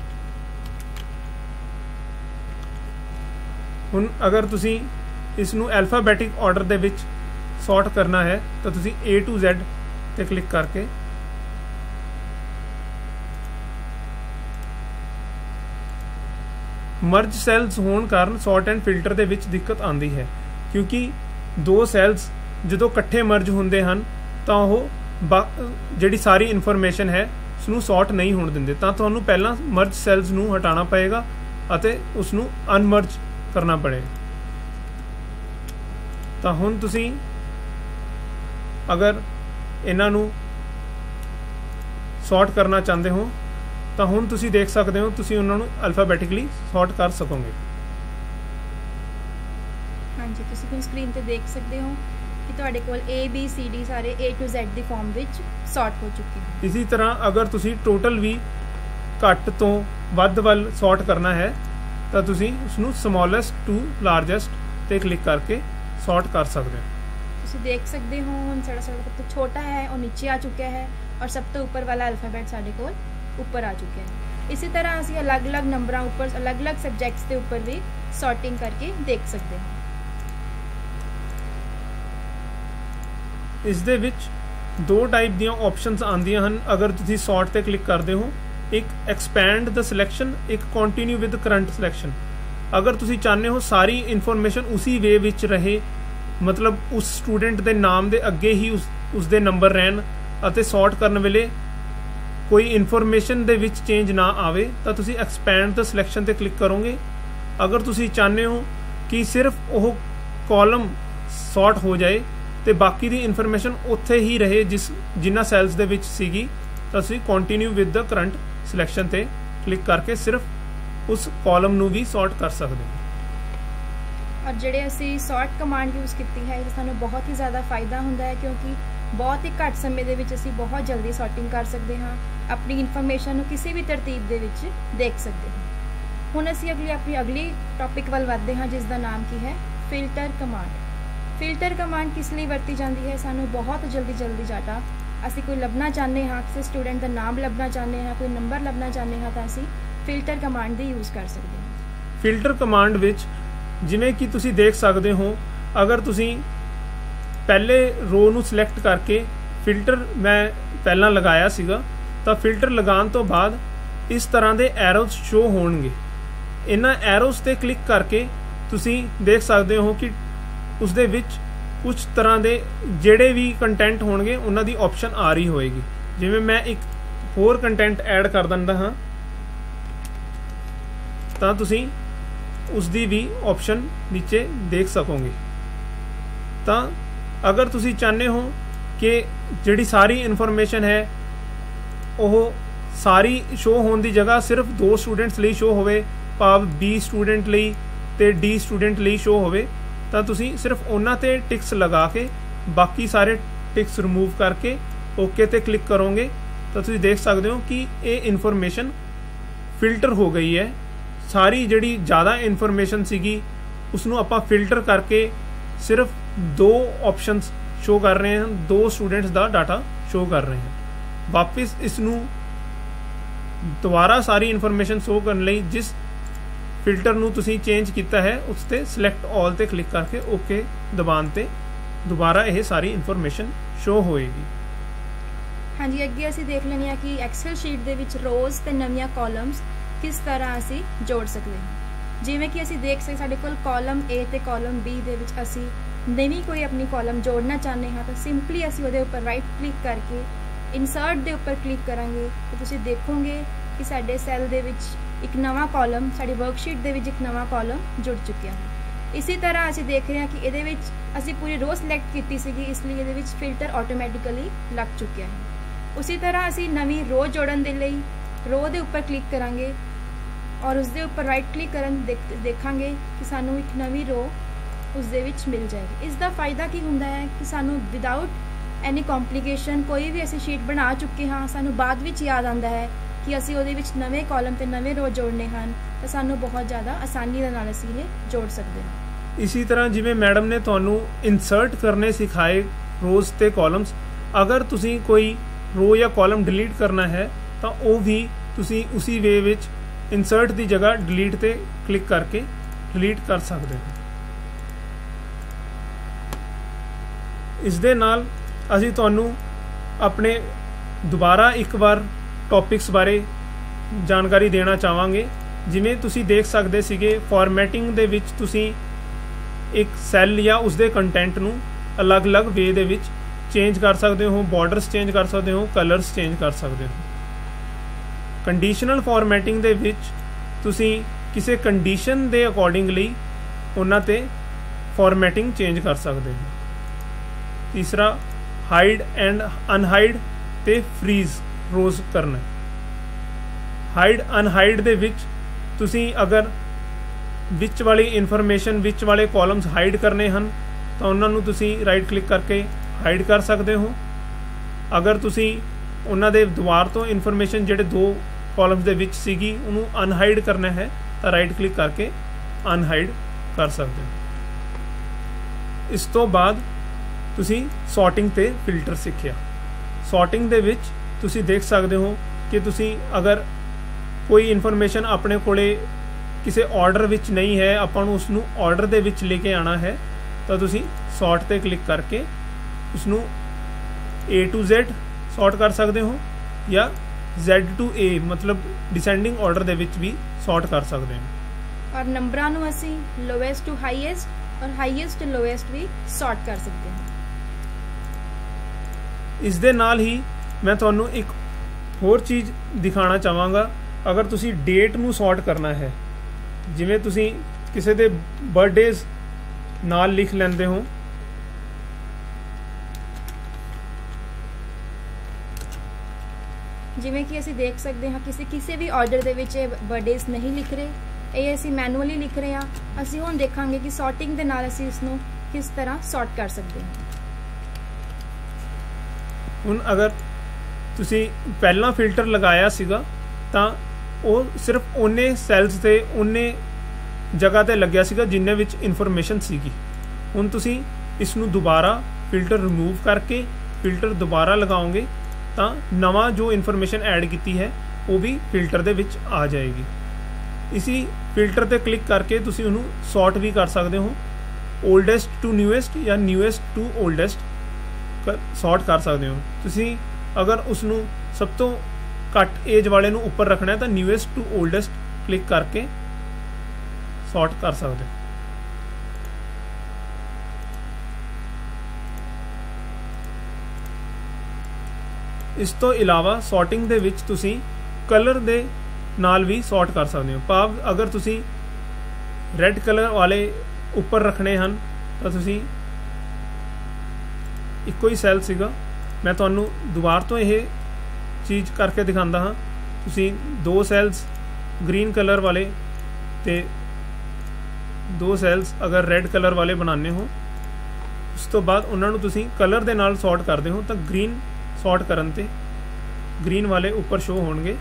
हुण अगर तुसी इसनू अल्फाबैटिक ऑर्डर दे विच सॉर्ट करना है तो तुसी ए टू जैड ते क्लिक करके मर्ज सैल्स होने कारण सॉर्ट एंड फिल्टर दे विच दिक्कत आती है, क्योंकि दो सैल्स जो कट्ठे मर्ज होंदे हन तो वो जिहड़ी सारी इनफॉर्मेशन है उसनू सॉर्ट नहीं होने दिंदे, तां तुहानू पहला मर्ज सैल्स नू हटाना पएगा अते उसनू अनमर्ज करना पड़ेगा। तो हुण तुसी अगर इन्हां नू सॉर्ट करना चाहते हो तो हुण तुसी देख सकते हो, तुसी उन्हां नू अल्फाबैटिकली सॉर्ट कर सकोगे। हाँ जी, तुसी हुण स्क्रीन ते देख सकते हो कि तुहाडे कोल ए बी सी डी सारे ए टू जैड दी फॉर्म विच सॉर्ट हो चुके हैं। इसी तरह अगर तुसी टोटल भी घट तो वध वल सॉर्ट करना है तो तुसी उसनू स्मॉलेस्ट टू लार्जेस्ट ते क्लिक करके सॉर्ट कर सकते हो। तुसी देख सकते हो हुण साडा साडा सब तो छोटा है और नीचे आ चुका है और सब तो ऊपर वाला अल्फाबेट साडे कोल ऊपर आ चुके हैं। इसी तरह असीं अलग अलग नंबरां उपर अलग अलग सबजैक्ट्स के उपर भी सॉर्टिंग करके देख सकते हैं। इस दे विच दो टाइप दियां ऑप्शनस आंदियां हन अगर तुसी सॉर्ट ते क्लिक करते हो, एक एक्सपैंड द सिलेक्शन, एक कंटिन्यू विद करंट सिलेक्शन। अगर तुसी चाहते हो सारी इनफॉर्मेशन उसी वे विच रहे, मतलब उस स्टूडेंट दे नाम दे अगे ही उस उसदे नंबर रहन अते सॉर्ट करन वेले कोई इनफॉर्मेशन दे विच चेंज ना आवे, तो तुसी एक्सपैंड द सिलेक्शन ते क्लिक करोगे। अगर तुसी चाहते हो कि सिर्फ वो कॉलम सॉर्ट हो जाए तो बाकी दी इनफॉर्मेशन उत्थे ही रहे जिस जिन्ना सैल्स दे विच सीगी, तो तुसी continue with the current selection ते क्लिक करके सिर्फ उस कॉलम नू भी सॉर्ट कर सकते हो। और जिहड़े असी सॉर्ट कमांड यूज़ की है, सानू बहुत ही ज़्यादा फायदा हुंदा है, क्योंकि बहुत ही घट समय दे विच असी बहुत जल्दी सॉर्टिंग कर सकते हाँ, अपनी इनफॉर्मेशन नू किसी भी तरतीब दे विच देख सकते हैं। हुण असी अगली अपनी अगली टॉपिक वल वधदे हाँ, जिस दा नाम की है फिल्टर कमांड। फिल्टर कमांड किस लिए वरती जाती है? सानू बहुत जल्दी जल्दी डाटा असी कोई लभना चाहते हाँ, किसी स्टूडेंट का नाम लभना चाहते हाँ, कोई नंबर लभना चाहते हाँ, तो असी फिल्टर कमांड दी यूज़ कर सकते हैं। फिल्टर कमांड विच जिवें कि तुसी देख सकते हो, अगर तुसी पहले रो नू सिलेक्ट करके फिल्टर मैं पहला लगाया सीगा, तो फिल्टर लगाने तो बाद इस तरह के एरोज शो होणगे। इन्हां एरोज ते क्लिक करके तुसी देख सकते हो कि उस दे विच कुछ तरह के जिहड़े भी कंटेंट होणगे उन्हां दी ऑप्शन आ रही होएगी। जिवें मैं एक होर कंटेंट ऐड कर दिंदा हाँ, तां तुसीं उस दी भी ऑप्शन नीचे देख सकोगे। ਤਾਂ अगर तुसी चाहते हो कि जिहड़ी सारी इन्फॉर्मेशन है वो सारी शो होने की जगह सिर्फ दो स्टूडेंट्स लिए शो होवे, भाव बी स्टूडेंट लिए ते डी स्टूडेंट लिए शो होवे, तां तुसी सिर्फ उन्हां ते टिक्स लगा के बाकी सारे टिक्स रिमूव करके ओके ते क्लिक करोगे तो तुसी देख सकते हो कि ये इन्फॉर्मेशन फिल्टर हो गई है। सारी जिहड़ी ज़्यादा इन्फॉर्मेशन सीगी उसनूं आपां फिल्टर करके सिर्फ दो ऑप्शंस शो कर रहे हैं, दो स्टूडेंट्स का डाटा शो कर रहे हैं। वापस इसनूं दोबारा सारी इन्फॉर्मेशन शो करने लई जिस फिल्टर नूं तुसीं चेंज किया है उस ते सिलेक्ट ऑल ते क्लिक करके ओके दबान ते दोबारा यह सारी इन्फॉर्मेशन शो होएगी। हाँ जी, अगे असीं देख लैंदे हां कि एक्सेल शीट दे विच रोज़ ते नवीं कॉलम्स किस तरह असीं जोड़ सकते हैं। जिवें कि असीं देख सकते साडे कोल कॉलम ए ते कॉलम बी दे विच असीं नवीं कोई अपनी कॉलम जोड़ना चाहते हाँ तो सिंपली असीं उहदे उपर राइट क्लिक करके इंसर्ट दे उपर क्लिक करांगे तो तुसीं देखोगे कि साडे सैल दे विच एक नवा कॉलम साडी वर्कशीट दे विच एक नवा कॉलम जुड़ चुकिया है। इसी तरह असीं देख रहे हैं कि इहदे विच असीं पूरी रो सिलेक्ट कीती सीगी, इसलिए इहदे विच फिल्टर ऑटोमैटिकली लग चुकिया है। उसी तरह असीं नवीं रो जोड़न दे लई रो दे उपर क्लिक करांगे और उसके उपर राइट क्लिक करन देख देखांगे कि सानू एक नवी रो उस दे विच मिल जाएगी। इसका फायदा की हुंदा है कि सानू विदाउट एनी कॉम्प्लीकेशन कोई भी असीं शीट बना चुके हाँ, सानू बाद विच याद आंदा है कि असीं उहदे विच नवे कॉलम ते नवे रो जोड़ने हैं तो सानू बहुत ज़्यादा आसानी दे नाल असीं ये जोड़ सकते हैं। इसी तरह जिवें मैडम ने तुहानू इंसर्ट करने सिखाए रोज़ ते कॉलम्स, अगर तुसीं कोई रो या कॉलम डिलीट करना है तो वो भी तुसीं उसी वे विच इंसर्ट की जगह डिलीट ते क्लिक करके डिलीट कर सकते हो। इस दे नाल असीं तुहानू अपने दोबारा एक बार टॉपिक्स बारे जानकारी देना चाहांगे। जिवें तुसीं देख सकते सीगे फॉर्मैटिंग दे विच तुसीं एक सैल या उसके कंटेंट नू अलग अलग वे दे विच चेंज कर सकते हो, बॉर्डर्स चेंज कर सकते हो, कलर्स चेंज कर सकते हो। कंडीशनल फॉर्मैटिंग दे विच तुसीं किसी कंडीशन दे अकॉर्डिंगली उन्हां ते फॉर्मैटिंग चेंज कर सकते हो। तीसरा हाइड एंड अनहाइड ते फ्रीज रोज करना। हाइड अनहाइड दे विच तुसीं अगर विच वाली इन्फॉर्मेशन विच वाले कॉलम्स हाइड करने हैं तो उन्होंने तुसीं राइट क्लिक करके हाइड कर सकते हो। अगर तुसीं उन्हां दे दुआर तो इन्फॉर्मेशन जिहड़े दो कॉलम्स दे विच सीगी उन्होंने अनहाइड करना है तो राइट क्लिक करके अनहाइड कर सकते हो। इस तो बाद तुसी सॉर्टिंग ते फिल्टर सीखिया। सॉर्टिंग दे विच तुसी देख सकते हो कि तुसी अगर कोई इन्फॉर्मेशन अपने कोले किसी ऑर्डर विच नहीं है, आपां नूं उसनूं ऑर्डर दे विच लेके आना है तो तुसी सॉर्ट ते क्लिक करके उसनूं ए टू जेड सॉर्ट कर सकते हो या जेड टू ए मतलब डिसेंडिंग ऑर्डर दे विच भी सॉर्ट कर सकते हो। और नंबरां नूं असीं लोवेस्ट टू हाईएस्ट और हाईएस्ट टू लोवेस्ट भी सॉर्ट कर सकते हैं। इस दे नाल ही मैं तुहानू एक होर चीज़ दिखाना चाहांगा। अगर तुसी डेट नू सॉर्ट करना है, जिवें तुसी किसी दे बर्थडेज नाल लिख लेंदे हो, जिवें कि असीं देख सकते हाँ किसी किसी भी ऑर्डर दे विच बर्थडेज नहीं लिख रहे, ये असीं मैनुअली लिख रहे हाँ। असीं हुण देखांगे कि सॉर्टिंग दे नाल असीं इसनूं किस तरह सॉर्ट कर सकते हैं। हुण अगर तुसी पहला फिल्टर लगाया सीगा तां ਉਹ सिर्फ उन्ने सैल्स ते उन्ने जगह ते लग्या सीगा जिन्ने विच इन्फॉर्मेशन सीगी। हुण तुसी इसनूं दोबारा फिल्टर रिमूव करके फिल्टर दोबारा लगाओगे तां नवा जो इन्फॉर्मेशन ऐड की है वो भी फिल्टर दे विच आ जाएगी। इसी फिल्टर ते क्लिक करके तुसी उन्हूं सॉर्ट भी कर सकते हो, ओल्डेस्ट टू न्यूएस्ट या न्यूएस्ट टू ओल्डेस्ट सॉर्ट कर सकते हो। तुसी अगर उसनूं सब तो घट एज वाले नूं उपर रखना है तो न्यूएस्ट टू ओल्डेस्ट क्लिक करके सॉर्ट कर सकते हो। इस तो इलावा सॉर्टिंग दे विच तुसी कलर दे नाल भी सॉर्ट कर सकते हो। भाव अगर तुसी रेड कलर वाले उपर रखने हैं तो तुसी ਇੱਕੋ ਹੀ ਸੈੱਲ ਸੀਗਾ। ਮੈਂ ਤੁਹਾਨੂੰ ਦੁਬਾਰਾ ਤੋਂ ਇਹ ਚੀਜ਼ ਕਰਕੇ ਦਿਖਾਉਂਦਾ ਹਾਂ। ਤੁਸੀਂ ਦੋ ਸੈੱਲਸ ਗ੍ਰੀਨ ਕਲਰ ਵਾਲੇ ਤੇ ਦੋ ਸੈੱਲਸ ਅਗਰ ਰੈੱਡ ਕਲਰ ਵਾਲੇ ਬਣਾਉਂਦੇ ਹੋ, ਉਸ ਤੋਂ ਬਾਅਦ ਉਹਨਾਂ ਨੂੰ ਤੁਸੀਂ ਕਲਰ ਦੇ ਨਾਲ ਸੌਰਟ ਕਰਦੇ ਹੋ ਤਾਂ ਗ੍ਰੀਨ ਸੌਰਟ ਕਰਨ ਤੇ ਗ੍ਰੀਨ ਵਾਲੇ ਉੱਪਰ ਸ਼ੋ ਹੋਣਗੇ।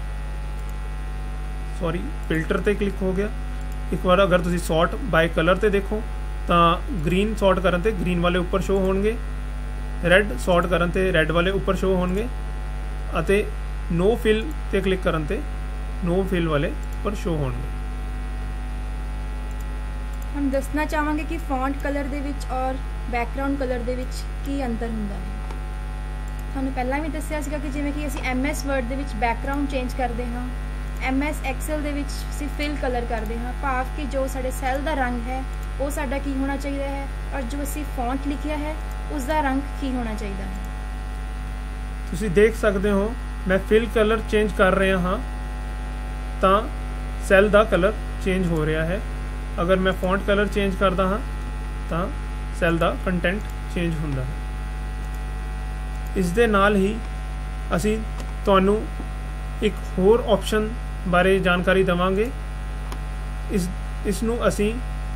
ਸੌਰੀ, ਫਿਲਟਰ ਤੇ ਕਲਿੱਕ ਹੋ ਗਿਆ। ਇੱਕ ਵਾਰ ਅਗਰ ਤੁਸੀਂ ਸੌਰਟ ਬਾਈ ਕਲਰ ਤੇ ਦੇਖੋ ਤਾਂ ਗ੍ਰੀਨ ਸੌਰਟ ਕਰਨ ਤੇ ਗ੍ਰੀਨ ਵਾਲੇ ਉੱਪਰ ਸ਼ੋ ਹੋਣਗੇ, ਰੈੱਡ ਸੌਰਟ ਕਰਨ ਤੇ ਰੈੱਡ ਵਾਲੇ ਉੱਪਰ ਸ਼ੋ ਹੋਣਗੇ ਅਤੇ ਨੋ ਫਿਲ ਤੇ ਕਲਿੱਕ ਕਰਨ ਤੇ ਨੋ ਫਿਲ ਵਾਲੇ ਉੱਪਰ ਸ਼ੋ ਹੋਣਗੇ। हम दसना चाहांगे कि फॉन्ट कलर ਦੇ ਵਿੱਚ ਔਰ ਬੈਕਗ੍ਰਾਉਂਡ ਕਲਰ ਦੇ ਵਿੱਚ ਕੀ ਅੰਤਰ ਹੁੰਦਾ ਹੈ। ਤੁਹਾਨੂੰ ਪਹਿਲਾਂ ਵੀ ਦੱਸਿਆ ਸੀਗਾ ਕਿ ਜਿਵੇਂ ਕਿ ਅਸੀਂ ਐਮ ਐਸ ਵਰਡ ਦੇ ਵਿੱਚ ਬੈਕਗ੍ਰਾਉਂਡ ਚੇਂਜ ਕਰਦੇ ਹਾਂ, ਐਮ ਐਸ ਐਕਸਲ ਦੇ ਵਿੱਚ ਅਸੀਂ ਫਿਲ ਕਲਰ ਕਰਦੇ ਹਾਂ, ਭਾਵ ਕਿ ਜੋ ਸਾਡੇ ਸੈੱਲ ਦਾ ਰੰਗ ਹੈ ਉਹ ਸਾਡਾ ਕੀ ਹੋਣਾ ਚਾਹੀਦਾ ਹੈ ਔਰ ਜੋ ਅਸੀਂ ਫੌਂਟ ਲਿਖਿਆ ਹੈ ਉਸ ਦਾ ਰੰਗ ਕੀ ਹੋਣਾ ਚਾਹੀਦਾ ਹੈ। ਤੁਸੀਂ ਦੇਖ ਸਕਦੇ ਹੋ ਮੈਂ ਫਿਲ ਕਲਰ ਚੇਂਜ ਕਰ ਰਿਹਾ ਹਾਂ ਤਾਂ ਸੈੱਲ ਦਾ ਕਲਰ ਚੇਂਜ ਹੋ ਰਿਹਾ ਹੈ। ਅਗਰ ਮੈਂ ਫੌਂਟ ਕਲਰ ਚੇਂਜ ਕਰਦਾ ਹਾਂ ਤਾਂ ਸੈੱਲ ਦਾ ਕੰਟੈਂਟ ਚੇਂਜ ਹੁੰਦਾ ਹੈ। ਇਸ ਦੇ ਨਾਲ ਹੀ ਅਸੀਂ ਤੁਹਾਨੂੰ ਇੱਕ ਹੋਰ ਆਪਸ਼ਨ ਬਾਰੇ ਜਾਣਕਾਰੀ ਦੇਵਾਂਗੇ। ਇਸ ਇਸ ਨੂੰ ਅਸੀਂ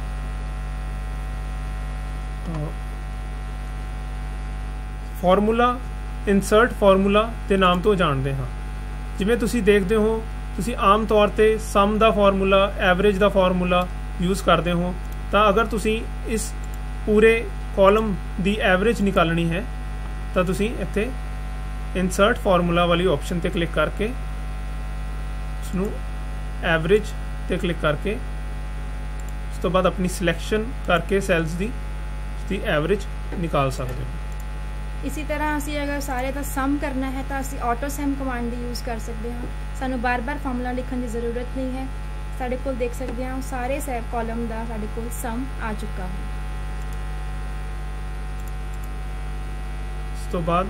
ਫਾਰਮੂਲਾ ਇਨਸਰਟ ਫਾਰਮੂਲਾ ਦੇ ਨਾਮ ਤੋਂ ਜਾਣਦੇ ਹਾਂ। ਜਿਵੇਂ ਤੁਸੀਂ ਦੇਖਦੇ ਹੋ ਤੁਸੀਂ ਆਮ ਤੌਰ ਤੇ ਸਮ ਦਾ ਫਾਰਮੂਲਾ, ਐਵਰੇਜ ਦਾ ਫਾਰਮੂਲਾ यूज़ करते हो तो अगर तुसी इस पूरे कॉलम दी एवरेज निकालनी है तो तुसी इत्थे इंसर्ट फार्मूला वाली ऑप्शन ते क्लिक करके उसनू एवरेज ते क्लिक करके उस तो बाद अपनी सिलेक्शन करके सैल्स दी उसकी एवरेज निकाल सकते हो। इसी तरह असी अगर सारे का सम करना है तो असी ऑटो सम कमांड दी यूज़ कर सकते हैं। सानू बार बार फार्मूला लिखने की ज़रूरत नहीं है। साढ़े को देख सकते हैं सारे सैल कॉलम का साढ़े को सम आ चुका है। इस तो बाद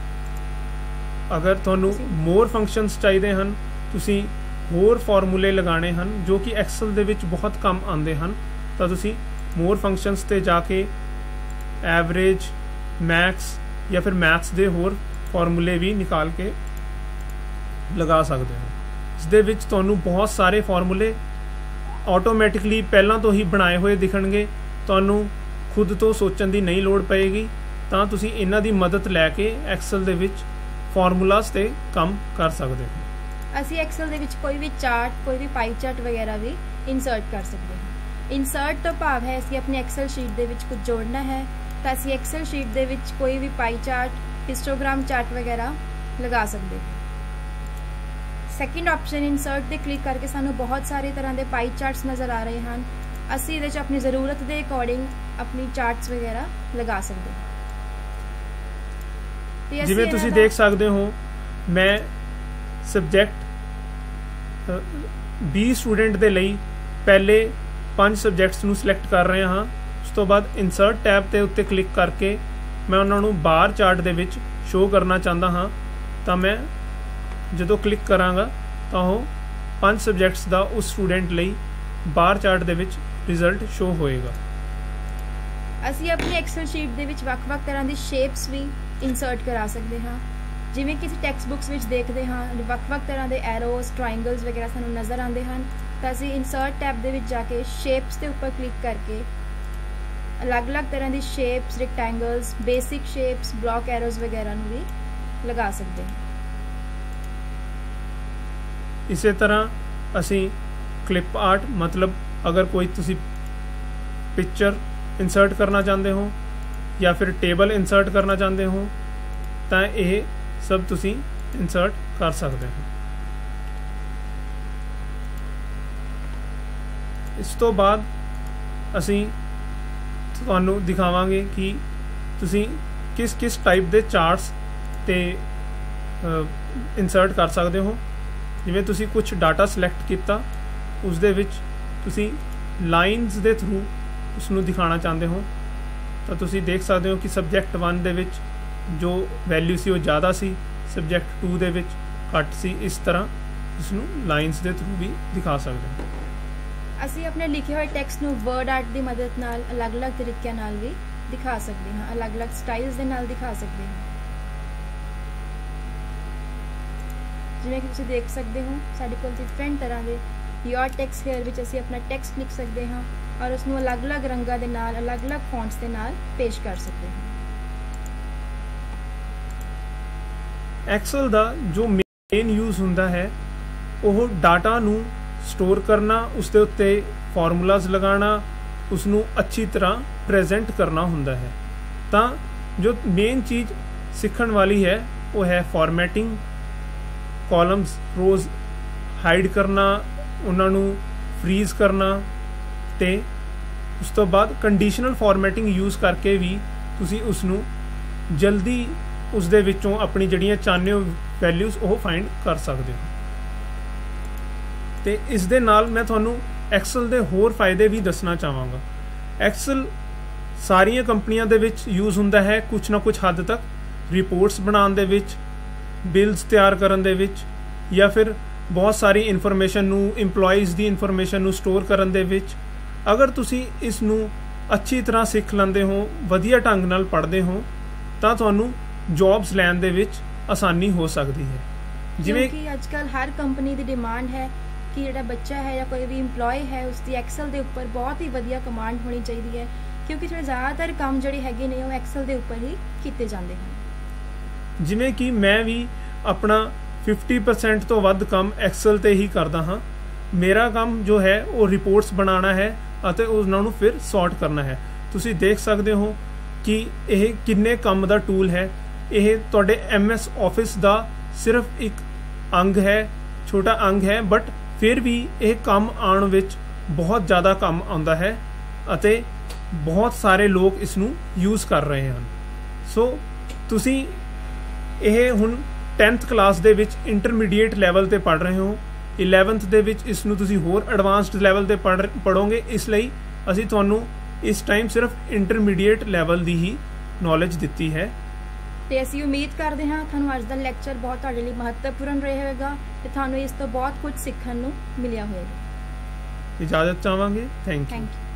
अगर तुहानू मोर फंक्शनस चाहिए हैं, तुसी होर फार्मूले लगाने हैं जो कि एक्सल दे विच बहुत कम आते हैं, तो तुसी मोर फंक्शनस ते जाके एवरेज, मैक्स या फिर मैथ्स दे होर फार्मूले भी निकाल के लगा सकते हो। इस दे विच तुहानू बहुत सारे फार्मूले ऑटोमैटिकली पहला तो ही बनाए हुए दिखणगे, तुहानू खुद तो सोचण दी नहीं लोड़ पएगी। ਤਾਂ ਤੁਸੀਂ ਇਹਨਾਂ ਦੀ ਮਦਦ ਲੈ ਕੇ ਐਕਸਲ ਦੇ ਵਿੱਚ ਫਾਰਮੂਲਾਸ ਤੇ ਕੰਮ ਕਰ ਸਕਦੇ ਹੋ। ਅਸੀਂ ਐਕਸਲ ਦੇ ਵਿੱਚ ਕੋਈ ਵੀ ਚਾਰਟ, ਕੋਈ ਵੀ ਪਾਈ ਚਾਰਟ ਵਗੈਰਾ ਵੀ ਇਨਸਰਟ ਕਰ ਸਕਦੇ ਹਾਂ। ਇਨਸਰਟ ਤੋਂ ਭਾਵ ਹੈ ਅਸੀਂ ਆਪਣੀ ਐਕਸਲ ਸ਼ੀਟ ਦੇ ਵਿੱਚ ਕੁਝ ਜੋੜਨਾ ਹੈ ਤਾਂ ਅਸੀਂ ਐਕਸਲ ਸ਼ੀਟ ਦੇ ਵਿੱਚ ਕੋਈ ਵੀ ਪਾਈ ਚਾਰਟ, ਹਿਸਟੋਗ੍ਰਾਮ ਚਾਰਟ ਵਗੈਰਾ ਲਗਾ ਸਕਦੇ ਹਾਂ। ਸੈਕਿੰਡ ਆਪਸ਼ਨ ਇਨਸਰਟ ਤੇ ਕਲਿੱਕ ਕਰਕੇ ਸਾਨੂੰ ਬਹੁਤ ਸਾਰੇ ਤਰ੍ਹਾਂ ਦੇ ਪਾਈ ਚਾਰਟਸ ਨਜ਼ਰ ਆ ਰਹੇ ਹਨ। ਅਸੀਂ ਇਹਦੇ 'ਚ ਆਪਣੀ ਜ਼ਰੂਰਤ ਦੇ ਅਕੋਰਡਿੰਗ ਆਪਣੀ ਚਾਰਟਸ ਵਗੈਰਾ ਲਗਾ ਸਕਦੇ ਹਾਂ। ਜਿਵੇਂ ਤੁਸੀਂ ਦੇਖ ਸਕਦੇ ਹੋ ਮੈਂ ਸਬਜੈਕਟ बी स्टूडेंट ਦੇ ਲਈ ਪਹਿਲੇ ਪੰਜ ਸਬਜੈਕਟਸ ਨੂੰ ਸਿਲੈਕਟ ਕਰ ਰਿਹਾ ਹਾਂ। ਉਸ ਤੋਂ ਬਾਅਦ ਇਨਸਰਟ ਟੈਬ ਤੇ ਉੱਤੇ ਕਲਿੱਕ ਕਰਕੇ ਮੈਂ ਉਹਨਾਂ ਨੂੰ ਬਾਰ ਚਾਰਟ ਦੇ ਵਿੱਚ ਸ਼ੋਅ ਕਰਨਾ ਚਾਹੁੰਦਾ ਹਾਂ ਤਾਂ ਮੈਂ ਜਦੋਂ ਕਲਿੱਕ ਕਰਾਂਗਾ ਤਾਂ ਉਹ ਪੰਜ ਸਬਜੈਕਟਸ ਦਾ ਉਸ ਸਟੂਡੈਂਟ ਲਈ ਬਾਰ ਚਾਰਟ ਦੇ ਵਿੱਚ ਰਿਜ਼ਲਟ ਸ਼ੋਅ ਹੋਏਗਾ। ਅਸੀਂ ਆਪਣੀ ਐਕਸਲ ਸ਼ੀਟ ਦੇ ਵਿੱਚ ਵੱਖ-ਵੱਖ ਤਰ੍ਹਾਂ ਦੀ ਸ਼ੇਪਸ ਵੀ ਇਨਸਰਟ ਕਰਾ ਸਕਦੇ ਹਾਂ। ਜਿਵੇਂ ਕਿ ਅਸੀਂ ਟੈਕਸਟ ਬੁੱਕਸ ਵਿੱਚ ਦੇਖਦੇ ਹਾਂ ਵੱਖ-ਵੱਖ ਤਰ੍ਹਾਂ ਦੇ ਐਰੋਜ਼, ਟ੍ਰਾਇੰਗਲਸ ਵਗੈਰਾ ਸਾਨੂੰ ਨਜ਼ਰ ਆਉਂਦੇ ਹਨ ਤਾਂ ਅਸੀਂ ਇਨਸਰਟ ਟੈਬ ਦੇ ਵਿੱਚ ਜਾ ਕੇ ਸ਼ੇਪਸ ਦੇ ਉੱਪਰ ਕਲਿੱਕ ਕਰਕੇ ਅਲੱਗ-ਅਲੱਗ ਤਰ੍ਹਾਂ ਦੀ shapes, rectangles, basic shapes, block arrows ਵਗੈਰਾ ਨੂੰ ਵੀ ਲਗਾ ਸਕਦੇ ਹਾਂ। ਇਸੇ ਤਰ੍ਹਾਂ ਅਸੀਂ ਕਲਿੱਪ ਆਰਟ मतलब अगर कोई तुसी पिक्चर इंसर्ट करना चाहते हो या फिर टेबल इंसर्ट करना चाहते हो तो यह सब तुसी इंसर्ट कर सकते हो। इस तो बाद असी तुहानू दिखावांगे कि तुसी किस किस टाइप दे चार्ट्स ते इंसर्ट कर सकते हो। जिवें तुसी कुछ डाटा सिलेक्ट किया उस दे विच तुसी लाइनस दे थ्रू उसनू दिखाना चाहते हो तो तुसी देख सकते हो कि सबजैक्ट वन दे विच जो वैल्यू सी वो ज़्यादा सी, सबजैक्ट टू दे विच घट सी। इस तरह इसनू लाइनस दे थ्रू भी दिखा सकते हो। ਅਸੀਂ ਆਪਣੇ ਲਿਖੇ ਹੋਏ ਟੈਕਸਟ ਨੂੰ ਵਰਡ ਆਰਟ ਦੀ ਮਦਦ ਨਾਲ ਅਲੱਗ-ਅਲੱਗ ਤਰੀਕਿਆਂ ਨਾਲ ਵੀ ਦਿਖਾ ਸਕਦੇ ਹਾਂ, ਅਲੱਗ-ਅਲੱਗ ਸਟਾਈਲਸ ਦੇ ਨਾਲ ਦਿਖਾ ਸਕਦੇ ਹਾਂ। ਜਿਵੇਂ ਕਿ ਤੁਸੀਂ ਦੇਖ ਸਕਦੇ ਹੋ ਸਾਡੇ ਕੋਲ ਡਿਫਰੈਂਟ ਤਰ੍ਹਾਂ ਦੇ ਯੋਰ ਟੈਕਸਟ ਹੇਅਰ ਵਿੱਚ ਅਸੀਂ ਆਪਣਾ ਟੈਕਸਟ ਲਿਖ ਸਕਦੇ ਹਾਂ ਔਰ ਉਸ ਨੂੰ ਅਲੱਗ-ਅਲੱਗ ਰੰਗਾਂ ਦੇ ਨਾਲ, ਅਲੱਗ-ਅਲੱਗ ਫੌਂਟਸ ਦੇ ਨਾਲ ਪੇਸ਼ ਕਰ ਸਕਦੇ ਹਾਂ। ਐਕਸਲ ਦਾ ਜੋ ਮੇਨ ਯੂਜ਼ ਹੁੰਦਾ ਹੈ ਉਹ ਡਾਟਾ ਨੂੰ ਸਟੋਰ ਕਰਨਾ, ਉਸ ਦੇ ਉੱਤੇ ਫਾਰਮੂਲਾਜ਼ ਲਗਾਉਣਾ, ਉਸ ਨੂੰ ਅੱਛੀ ਤਰ੍ਹਾਂ ਪ੍ਰੈਜ਼ੈਂਟ ਕਰਨਾ ਹੁੰਦਾ ਹੈ। ਤਾਂ ਜੋ ਮੇਨ ਚੀਜ਼ ਸਿੱਖਣ ਵਾਲੀ ਹੈ ਉਹ ਹੈ ਫਾਰਮੈਟਿੰਗ, ਕਾਲਮਸ ਰੋਜ਼ ਹਾਈਡ ਕਰਨਾ, ਉਹਨਾਂ ਨੂੰ ਫਰੀਜ਼ ਕਰਨਾ, ਤੇ ਉਸ ਤੋਂ ਬਾਅਦ ਕੰਡੀਸ਼ਨਲ ਫਾਰਮੈਟਿੰਗ ਯੂਜ਼ ਕਰਕੇ ਵੀ ਤੁਸੀਂ ਉਸ ਨੂੰ ਜਲਦੀ ਉਸ ਦੇ ਵਿੱਚੋਂ ਆਪਣੀ ਜਿਹੜੀਆਂ ਚਾਹੁੰਦੇ ਹੋ ਵੈਲਿਊਜ਼ ਉਹ ਫਾਈਂਡ ਕਰ ਸਕਦੇ ਹੋ। ਤੇ ਇਸ ਦੇ ਨਾਲ ਮੈਂ ਤੁਹਾਨੂੰ ਐਕਸਲ ਦੇ ਹੋਰ ਫਾਇਦੇ ਵੀ ਦੱਸਣਾ ਚਾਹਾਂਗਾ। ਐਕਸਲ ਸਾਰੀਆਂ ਕੰਪਨੀਆਂ ਦੇ ਵਿੱਚ ਯੂਜ਼ ਹੁੰਦਾ ਹੈ ਕੁਛ ਨਾ ਕੁਛ ਹੱਦ ਤੱਕ, ਰਿਪੋਰਟਸ ਬਣਾਉਣ ਦੇ ਵਿੱਚ, ਬਿਲਸ ਤਿਆਰ ਕਰਨ ਦੇ ਵਿੱਚ, ਜਾਂ ਫਿਰ ਬਹੁਤ ਸਾਰੀ ਇਨਫੋਰਮੇਸ਼ਨ ਨੂੰ, ਇੰਪਲੋਈਜ਼ ਦੀ ਇਨਫੋਰਮੇਸ਼ਨ ਨੂੰ ਸਟੋਰ ਕਰਨ ਦੇ ਵਿੱਚ। ਅਗਰ ਤੁਸੀਂ ਇਸ ਨੂੰ ਅੱਛੀ ਤਰ੍ਹਾਂ ਸਿੱਖ ਲੈਂਦੇ ਹੋ, ਵਧੀਆ ਢੰਗ ਨਾਲ ਪੜ੍ਹਦੇ ਹੋ, ਤਾਂ ਤੁਹਾਨੂੰ ਜੌਬਸ ਲੈਣ ਦੇ ਵਿੱਚ ਆਸਾਨੀ ਹੋ ਸਕਦੀ ਹੈ। ਜਿਵੇਂ ਕਿ ਅੱਜ ਕੱਲ੍ਹ ਹਰ ਕੰਪਨੀ ਦੀ ਡਿਮਾਂਡ ਹੈ ਕਿ ਜਿਹੜਾ ਬੱਚਾ ਹੈ ਜਾਂ ਕੋਈ ਵੀ ਇੰਪਲੋਈ ਹੈ ਉਸ ਦੀ ਐਕਸਲ ਦੇ ਉੱਪਰ ਬਹੁਤ ਹੀ ਵਧੀਆ ਕਮਾਂਡ ਹੋਣੀ ਚਾਹੀਦੀ ਹੈ, ਕਿਉਂਕਿ ਜਿਹੜੇ ਜ਼ਿਆਦਾਤਰ ਕੰਮ ਜਿਹੜੇ ਹੈਗੇ ਨੇ ਉਹ ਐਕਸਲ ਦੇ ਉੱਪਰ ਹੀ ਕੀਤੇ ਜਾਂਦੇ ਹਨ। ਜਿਵੇਂ ਕਿ ਮੈਂ ਵੀ ਆਪਣਾ ਫਿਫਟੀ ਪਰਸੈਂਟ ਤੋਂ ਵੱਧ ਕੰਮ ਐਕਸਲ ਤੇ ਹੀ ਕਰਦਾ ਹਾਂ। ਮੇਰਾ ਕੰਮ ਜੋ ਹੈ ਉਹ ਰਿਪੋਰਟਸ ਬਣਾਉਣਾ ਹੈ ਅਤੇ ਉਹਨਾਂ ਨੂੰ ਫਿਰ ਸੌਰਟ ਕਰਨਾ ਹੈ। ਤੁਸੀਂ ਦੇਖ ਸਕਦੇ ਹੋ ਕਿ ਇਹ ਕਿੰਨੇ ਕੰਮ ਦਾ ਟੂਲ ਹੈ। ਇਹ ਤੁਹਾਡੇ ਐਮ ਐਸ ਆਫਿਸ ਦਾ ਸਿਰਫ ਇੱਕ ਅੰਗ ਹੈ, ਛੋਟਾ ਅੰਗ ਹੈ, ਬਟ ਫਿਰ ਵੀ ਇਹ ਕੰਮ ਆਉਣ ਵਿੱਚ ਬਹੁਤ ਜ਼ਿਆਦਾ ਕੰਮ ਆਉਂਦਾ ਹੈ ਅਤੇ ਬਹੁਤ ਸਾਰੇ ਲੋਕ ਇਸ ਨੂੰ ਯੂਜ਼ ਕਰ ਰਹੇ ਹਨ। ਸੋ ਤੁਸੀਂ ਇਹ ਹੁਣ ਟੈਂਥ ਕਲਾਸ ਦੇ ਵਿੱਚ ਇੰਟਰਮੀਡੀਏਟ ਲੈਵਲ 'ਤੇ ਪੜ੍ਹ ਰਹੇ ਹੋ, ਇਲੈਵਨਥ ਦੇ ਵਿੱਚ ਇਸ ਨੂੰ ਤੁਸੀਂ ਹੋਰ ਐਡਵਾਂਸਡ ਲੈਵਲ 'ਤੇ ਪੜ੍ਹ ਪੜ੍ਹੋਗੇ। ਇਸ ਲਈ ਅਸੀਂ ਤੁਹਾਨੂੰ ਇਸ ਟਾਈਮ ਸਿਰਫ ਇੰਟਰਮੀਡੀਏਟ ਲੈਵਲ ਦੀ ਹੀ ਨੌਲੇਜ ਦਿੱਤੀ ਹੈ। ਤੇ ਅਸੀਂ ਉਮੀਦ ਕਰਦੇ ਹਾਂ ਤੁਹਾਨੂੰ ਅੱਜ ਦਾ ਲੈਕਚਰ ਬਹੁਤ ਤੁਹਾਡੇ ਲਈ ਮਹੱਤਵਪੂਰਨ ਰਿਹਾ ਹੋਵੇਗਾ ਤੇ ਤੁਹਾਨੂੰ ਇਸ ਤੋਂ ਬਹੁਤ ਕੁਝ ਸਿੱਖਣ ਨੂੰ ਮਿਲਿਆ ਹੋਵੇਗਾ। ਇਜਾਜ਼ਤ ਚਾਹਾਂਗੇ। Thank you.